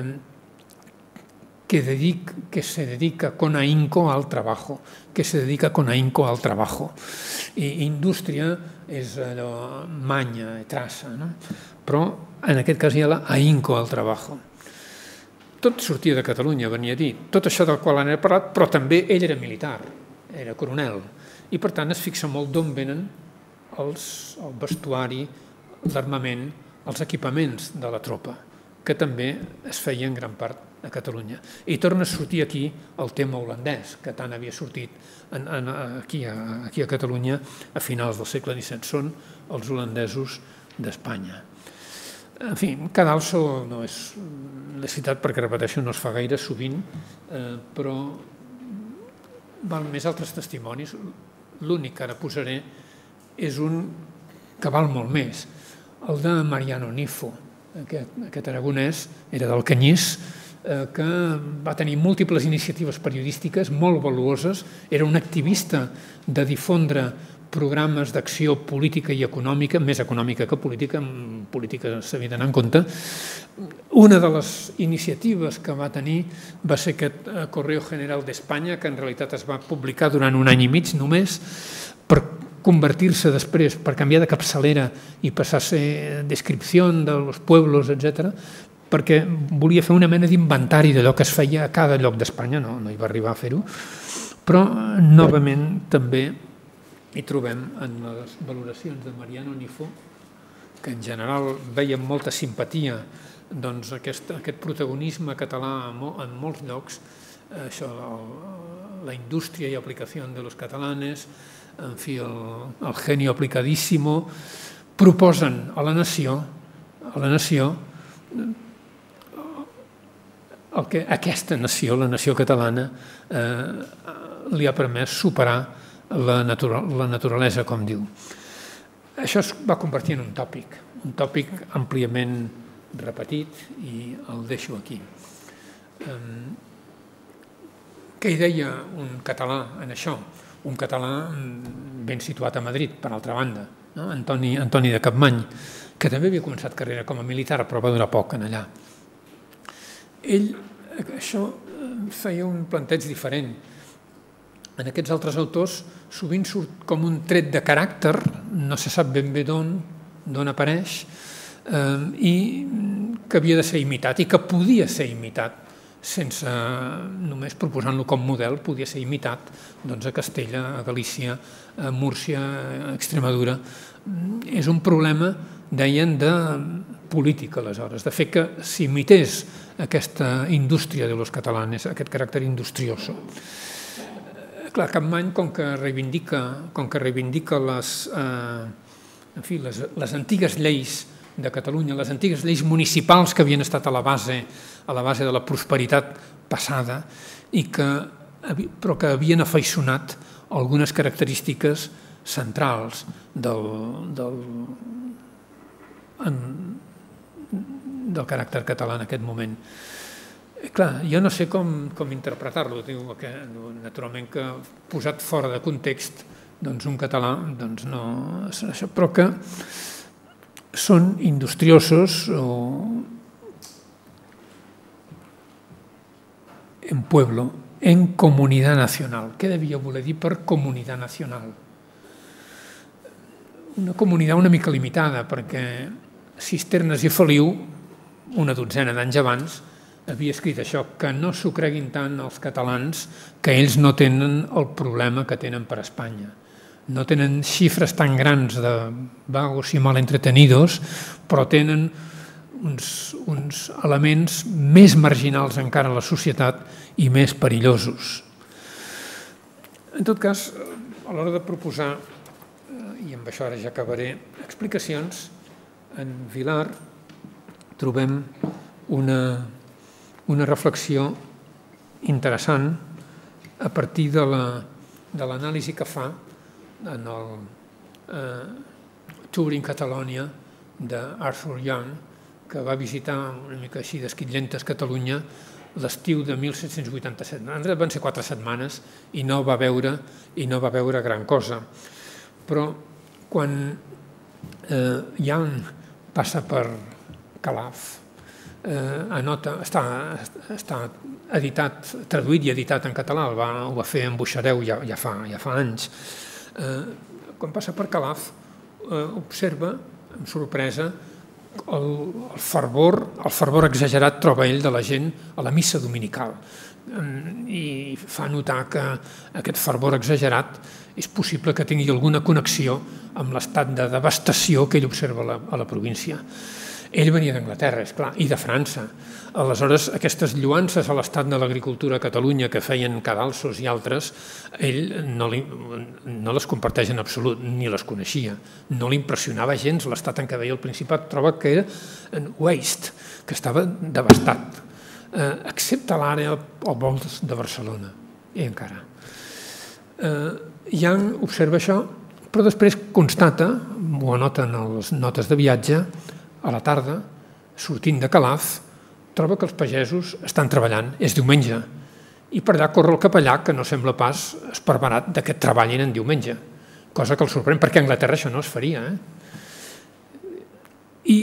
que se dedica con ahínco al trabajo, que se dedica con ahínco al trabajo. I indústria és allò manya, traça, no? Però en aquest cas hi ha l'ahínco al trabajo. Tot sortia de Catalunya, venia a dir, tot això del qual he parlat, però també ell era militar, era coronel, i per tant es fixa molt d'on venen el vestuari, l'armament, els equipaments de la tropa, que també es feia en gran part a Catalunya. I torna a sortir aquí el tema holandès, que tant havia sortit aquí a Catalunya a finals del segle XVII. Són els holandesos d'Espanya. En fi, Cadalso no és la citat perquè, repeteixo, no es fa gaire sovint, però val més altres testimonis. L'únic que ara posaré és un que val molt més, el de Mariano Nifo, aquest aragonès, era del Canyís, que va tenir múltiples iniciatives periodístiques molt valuoses, era un activista de difondre programes d'acció política i econòmica, més econòmica que política, en política s'havia d'anar en compte. Una de les iniciatives que va tenir va ser aquest Correo General d'Espanya, que en realitat es va publicar durant un any i mig només, per convertir-se després, per canviar de capçalera i passar a ser descripció dels pueblos, etc., perquè volia fer una mena d'inventari d'allò que es feia a cada lloc d'Espanya, no hi va arribar a fer-ho, però novament també hi trobem en les valoracions de Mariano Nifo, que en general veiem molta simpatia, doncs aquest protagonisme català en molts llocs, això, la indústria i aplicació de los catalanes, en fi, el genio aplicadísimo, proposen a la nació el que aquesta nació, la nació catalana, li ha permès superar la naturalesa, com diu. Això es va convertir en un tòpic àmpliament repetit i el deixo aquí. Què hi deia un català en això? Un català ben situat a Madrid, per altra banda, Antoni de Capmany, que també havia començat carrera com a militar, però va durar poc en allà. Ell, això, feia un planteig diferent. En aquests altres autors sovint surt com un tret de caràcter, no se sap ben bé d'on apareix, i que havia de ser imitat, i que podia ser imitat, sense només proposant-lo com model, podia ser imitat a Castella, a Galícia, a Múrcia, a Extremadura. És un problema, deien, de política, aleshores, de fer que s'imités aquesta indústria de los catalanes, aquest caràcter industrioso. Clar, Capmany, com que reivindica les antigues lleis de Catalunya, les antigues lleis municipals que havien estat a la base de la prosperitat passada, però que havien afaiçonat algunes característiques centrals del caràcter català en aquest moment. Clar, jo no sé com interpretar-lo. Naturalment que posat fora de context, doncs un català, doncs no... Però que són industriosos o en pueblo, en comunitat nacional. Què devia voler dir per comunitat nacional? Una comunitat una mica limitada, perquè Cisternes i Feliu, una dotzena d'anys abans, havia escrit això, que no s'ho creguin tant els catalans, que ells no tenen el problema que tenen per Espanya. No tenen xifres tan grans de vagos i mal entretenidos, però tenen uns elements més marginals encara a la societat i més perillosos. En tot cas, a l'hora de proposar, i amb això ara ja acabaré, explicacions, en Vilar trobem una reflexió interessant a partir de l'anàlisi que fa en el Tour in Catalonia d'Arthur Young, que va visitar una mica així d'esquitllentes Catalunya l'estiu de 1787. Van ser 4 setmanes i no va veure gran cosa. Però quan Young passa per Calaf, està editat, traduït i editat en català, ho va fer en Buxareu ja fa anys. Quan passa per Calaf, observa, amb sorpresa, el fervor exagerat troba ell de la gent a la missa dominical i fa notar que aquest fervor exagerat és possible que tingui alguna connexió amb l'estat de devastació que ell observa a la província. Ell venia d'Anglaterra, és clar, i de França. Aleshores, aquestes lluances a l'estat de l'agricultura a Catalunya que feien Cadalsos i altres, ell no les comparteix en absolut, ni les coneixia. No li impressionava gens l'estat en què veia el Principat. Troba que era en waste, que estava devastat, excepte l'àrea al voltant de Barcelona, i encara. Young observa això, però després constata, ho anota en les notes de viatge, a la tarda, sortint de Calaf, troba que els pagesos estan treballant, és diumenge, i per allà corre el capellà, que no sembla pas esparverat que treballin en diumenge, cosa que el sorprèn, perquè a Anglaterra això no es faria. I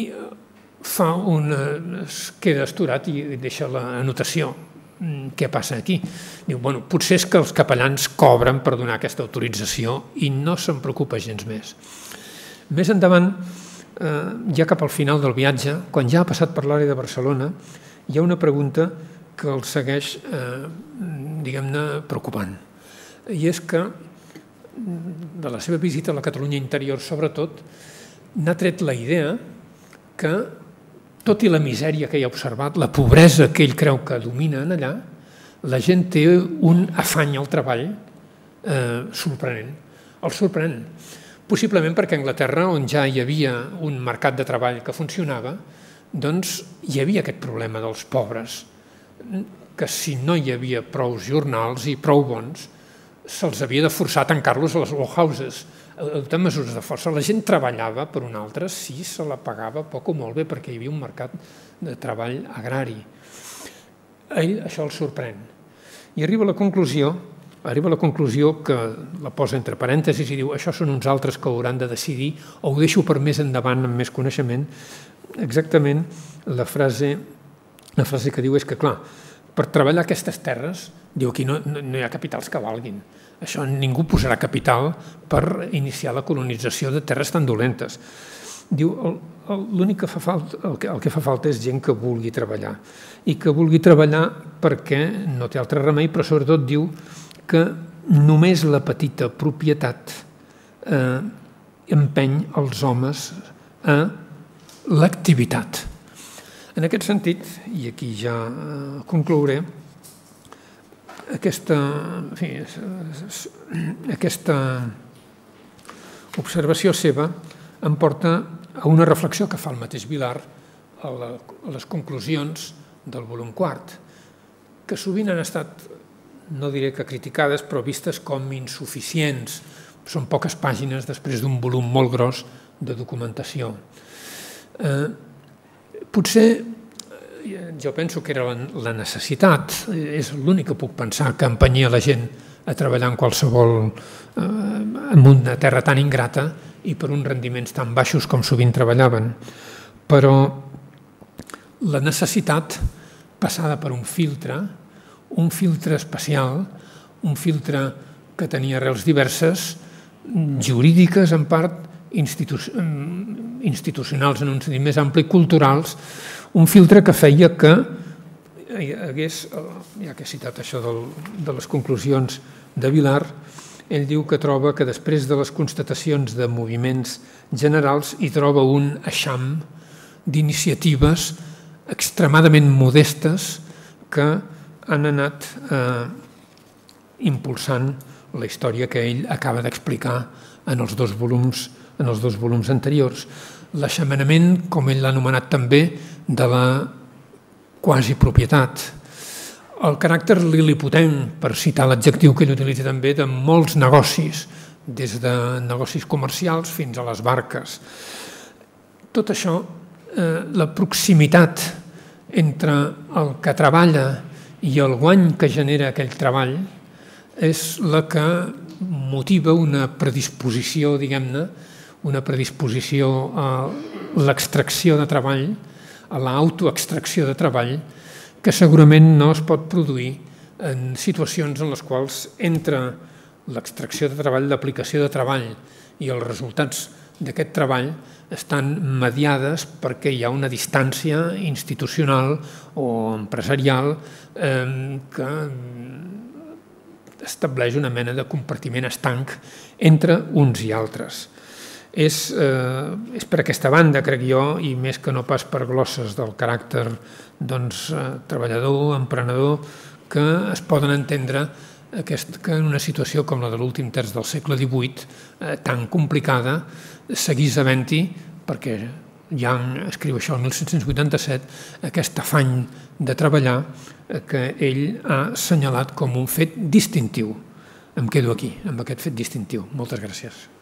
es queda asturat i deixa l'anotació. Què passa aquí? Diu, bueno, potser és que els capellans cobren per donar aquesta autorització i no se'n preocupa gens més. Més endavant, ja cap al final del viatge, quan ja ha passat per l'àrea de Barcelona, hi ha una pregunta que el segueix, diguem-ne, preocupant. I és que, de la seva visita a la Catalunya interior, sobretot, n'ha tret la idea que, tot i la misèria que hi ha observat, la pobresa que ell creu que domina allà, la gent té un afany al treball sorprenent. El sorprèn. Possiblement perquè a Anglaterra, on ja hi havia un mercat de treball que funcionava, doncs hi havia aquest problema dels pobres, que si no hi havia prou jornals i prou bons, se'ls havia de forçar a tancar-los a les workhouses, de mesures de força. La gent treballava per un altre si se la pagava poc o molt bé, perquè hi havia un mercat de treball agrari. A ell això el sorprèn. I arriba a la conclusió que la posa entre parèntesis i diu això són uns altres que hauran de decidir o ho deixo per més endavant amb més coneixement. Exactament la frase que diu és que, clar, per treballar aquestes terres, diu aquí no hi ha capitals que valguin. Això ningú posarà capital per iniciar la colonització de terres tan dolentes. Diu, l'únic que fa falta, el que fa falta és gent que vulgui treballar i que vulgui treballar perquè no té altre remei, però sobretot diu que només la petita propietat empeny els homes a l'activitat. En aquest sentit, i aquí ja conclouré, aquesta observació seva em porta a una reflexió que fa el mateix Vilar a les conclusions del volum quart, que sovint han estat, no diré que criticades, però vistes com insuficients. Són poques pàgines després d'un volum molt gros de documentació. Potser jo penso que era la necessitat, és l'únic que puc pensar, que empenyia la gent a treballar en qualsevol, en una terra tan ingrata i per uns rendiments tan baixos com sovint treballaven. Però la necessitat passada per un filtre especial, un filtre que tenia arrels diverses, jurídiques en part, institucionals en un sentit més ampli, culturals, un filtre que feia que hagués, ja que he citat això de les conclusions de Vilar, ell diu que troba que després de les constatacions de moviments generals hi troba un eixam d'iniciatives extremadament modestes que han anat impulsant la història que ell acaba d'explicar en els dos volums anteriors. L'eixamanament, com ell l'ha anomenat també, de la quasi propietat. El caràcter lilipotent, per citar l'adjectiu que ell utilitza també, de molts negocis, des de negocis comercials fins a les barques. Tot això, la proximitat entre el que treballa i el guany que genera aquell treball és la que motiva una predisposició, diguem-ne, una predisposició a l'extracció de treball, a l'autoextracció de treball, que segurament no es pot produir en situacions en les quals entre l'extracció de treball, l'aplicació de treball i els resultats d'aquest treball estan mediades perquè hi ha una distància institucional o empresarial que estableix una mena de compartiment estanc entre uns i altres. És per aquesta banda, crec jo, i més que no pas per glosses del caràcter treballador, emprenedor, que es poden entendre que en una situació com la de l'últim terç del segle XVIII, tan complicada, seguís havent-hi, perquè Young escriu això el 1787, aquest afany de treballar que ell ha assenyalat com un fet distintiu. Em quedo aquí, amb aquest fet distintiu. Moltes gràcies.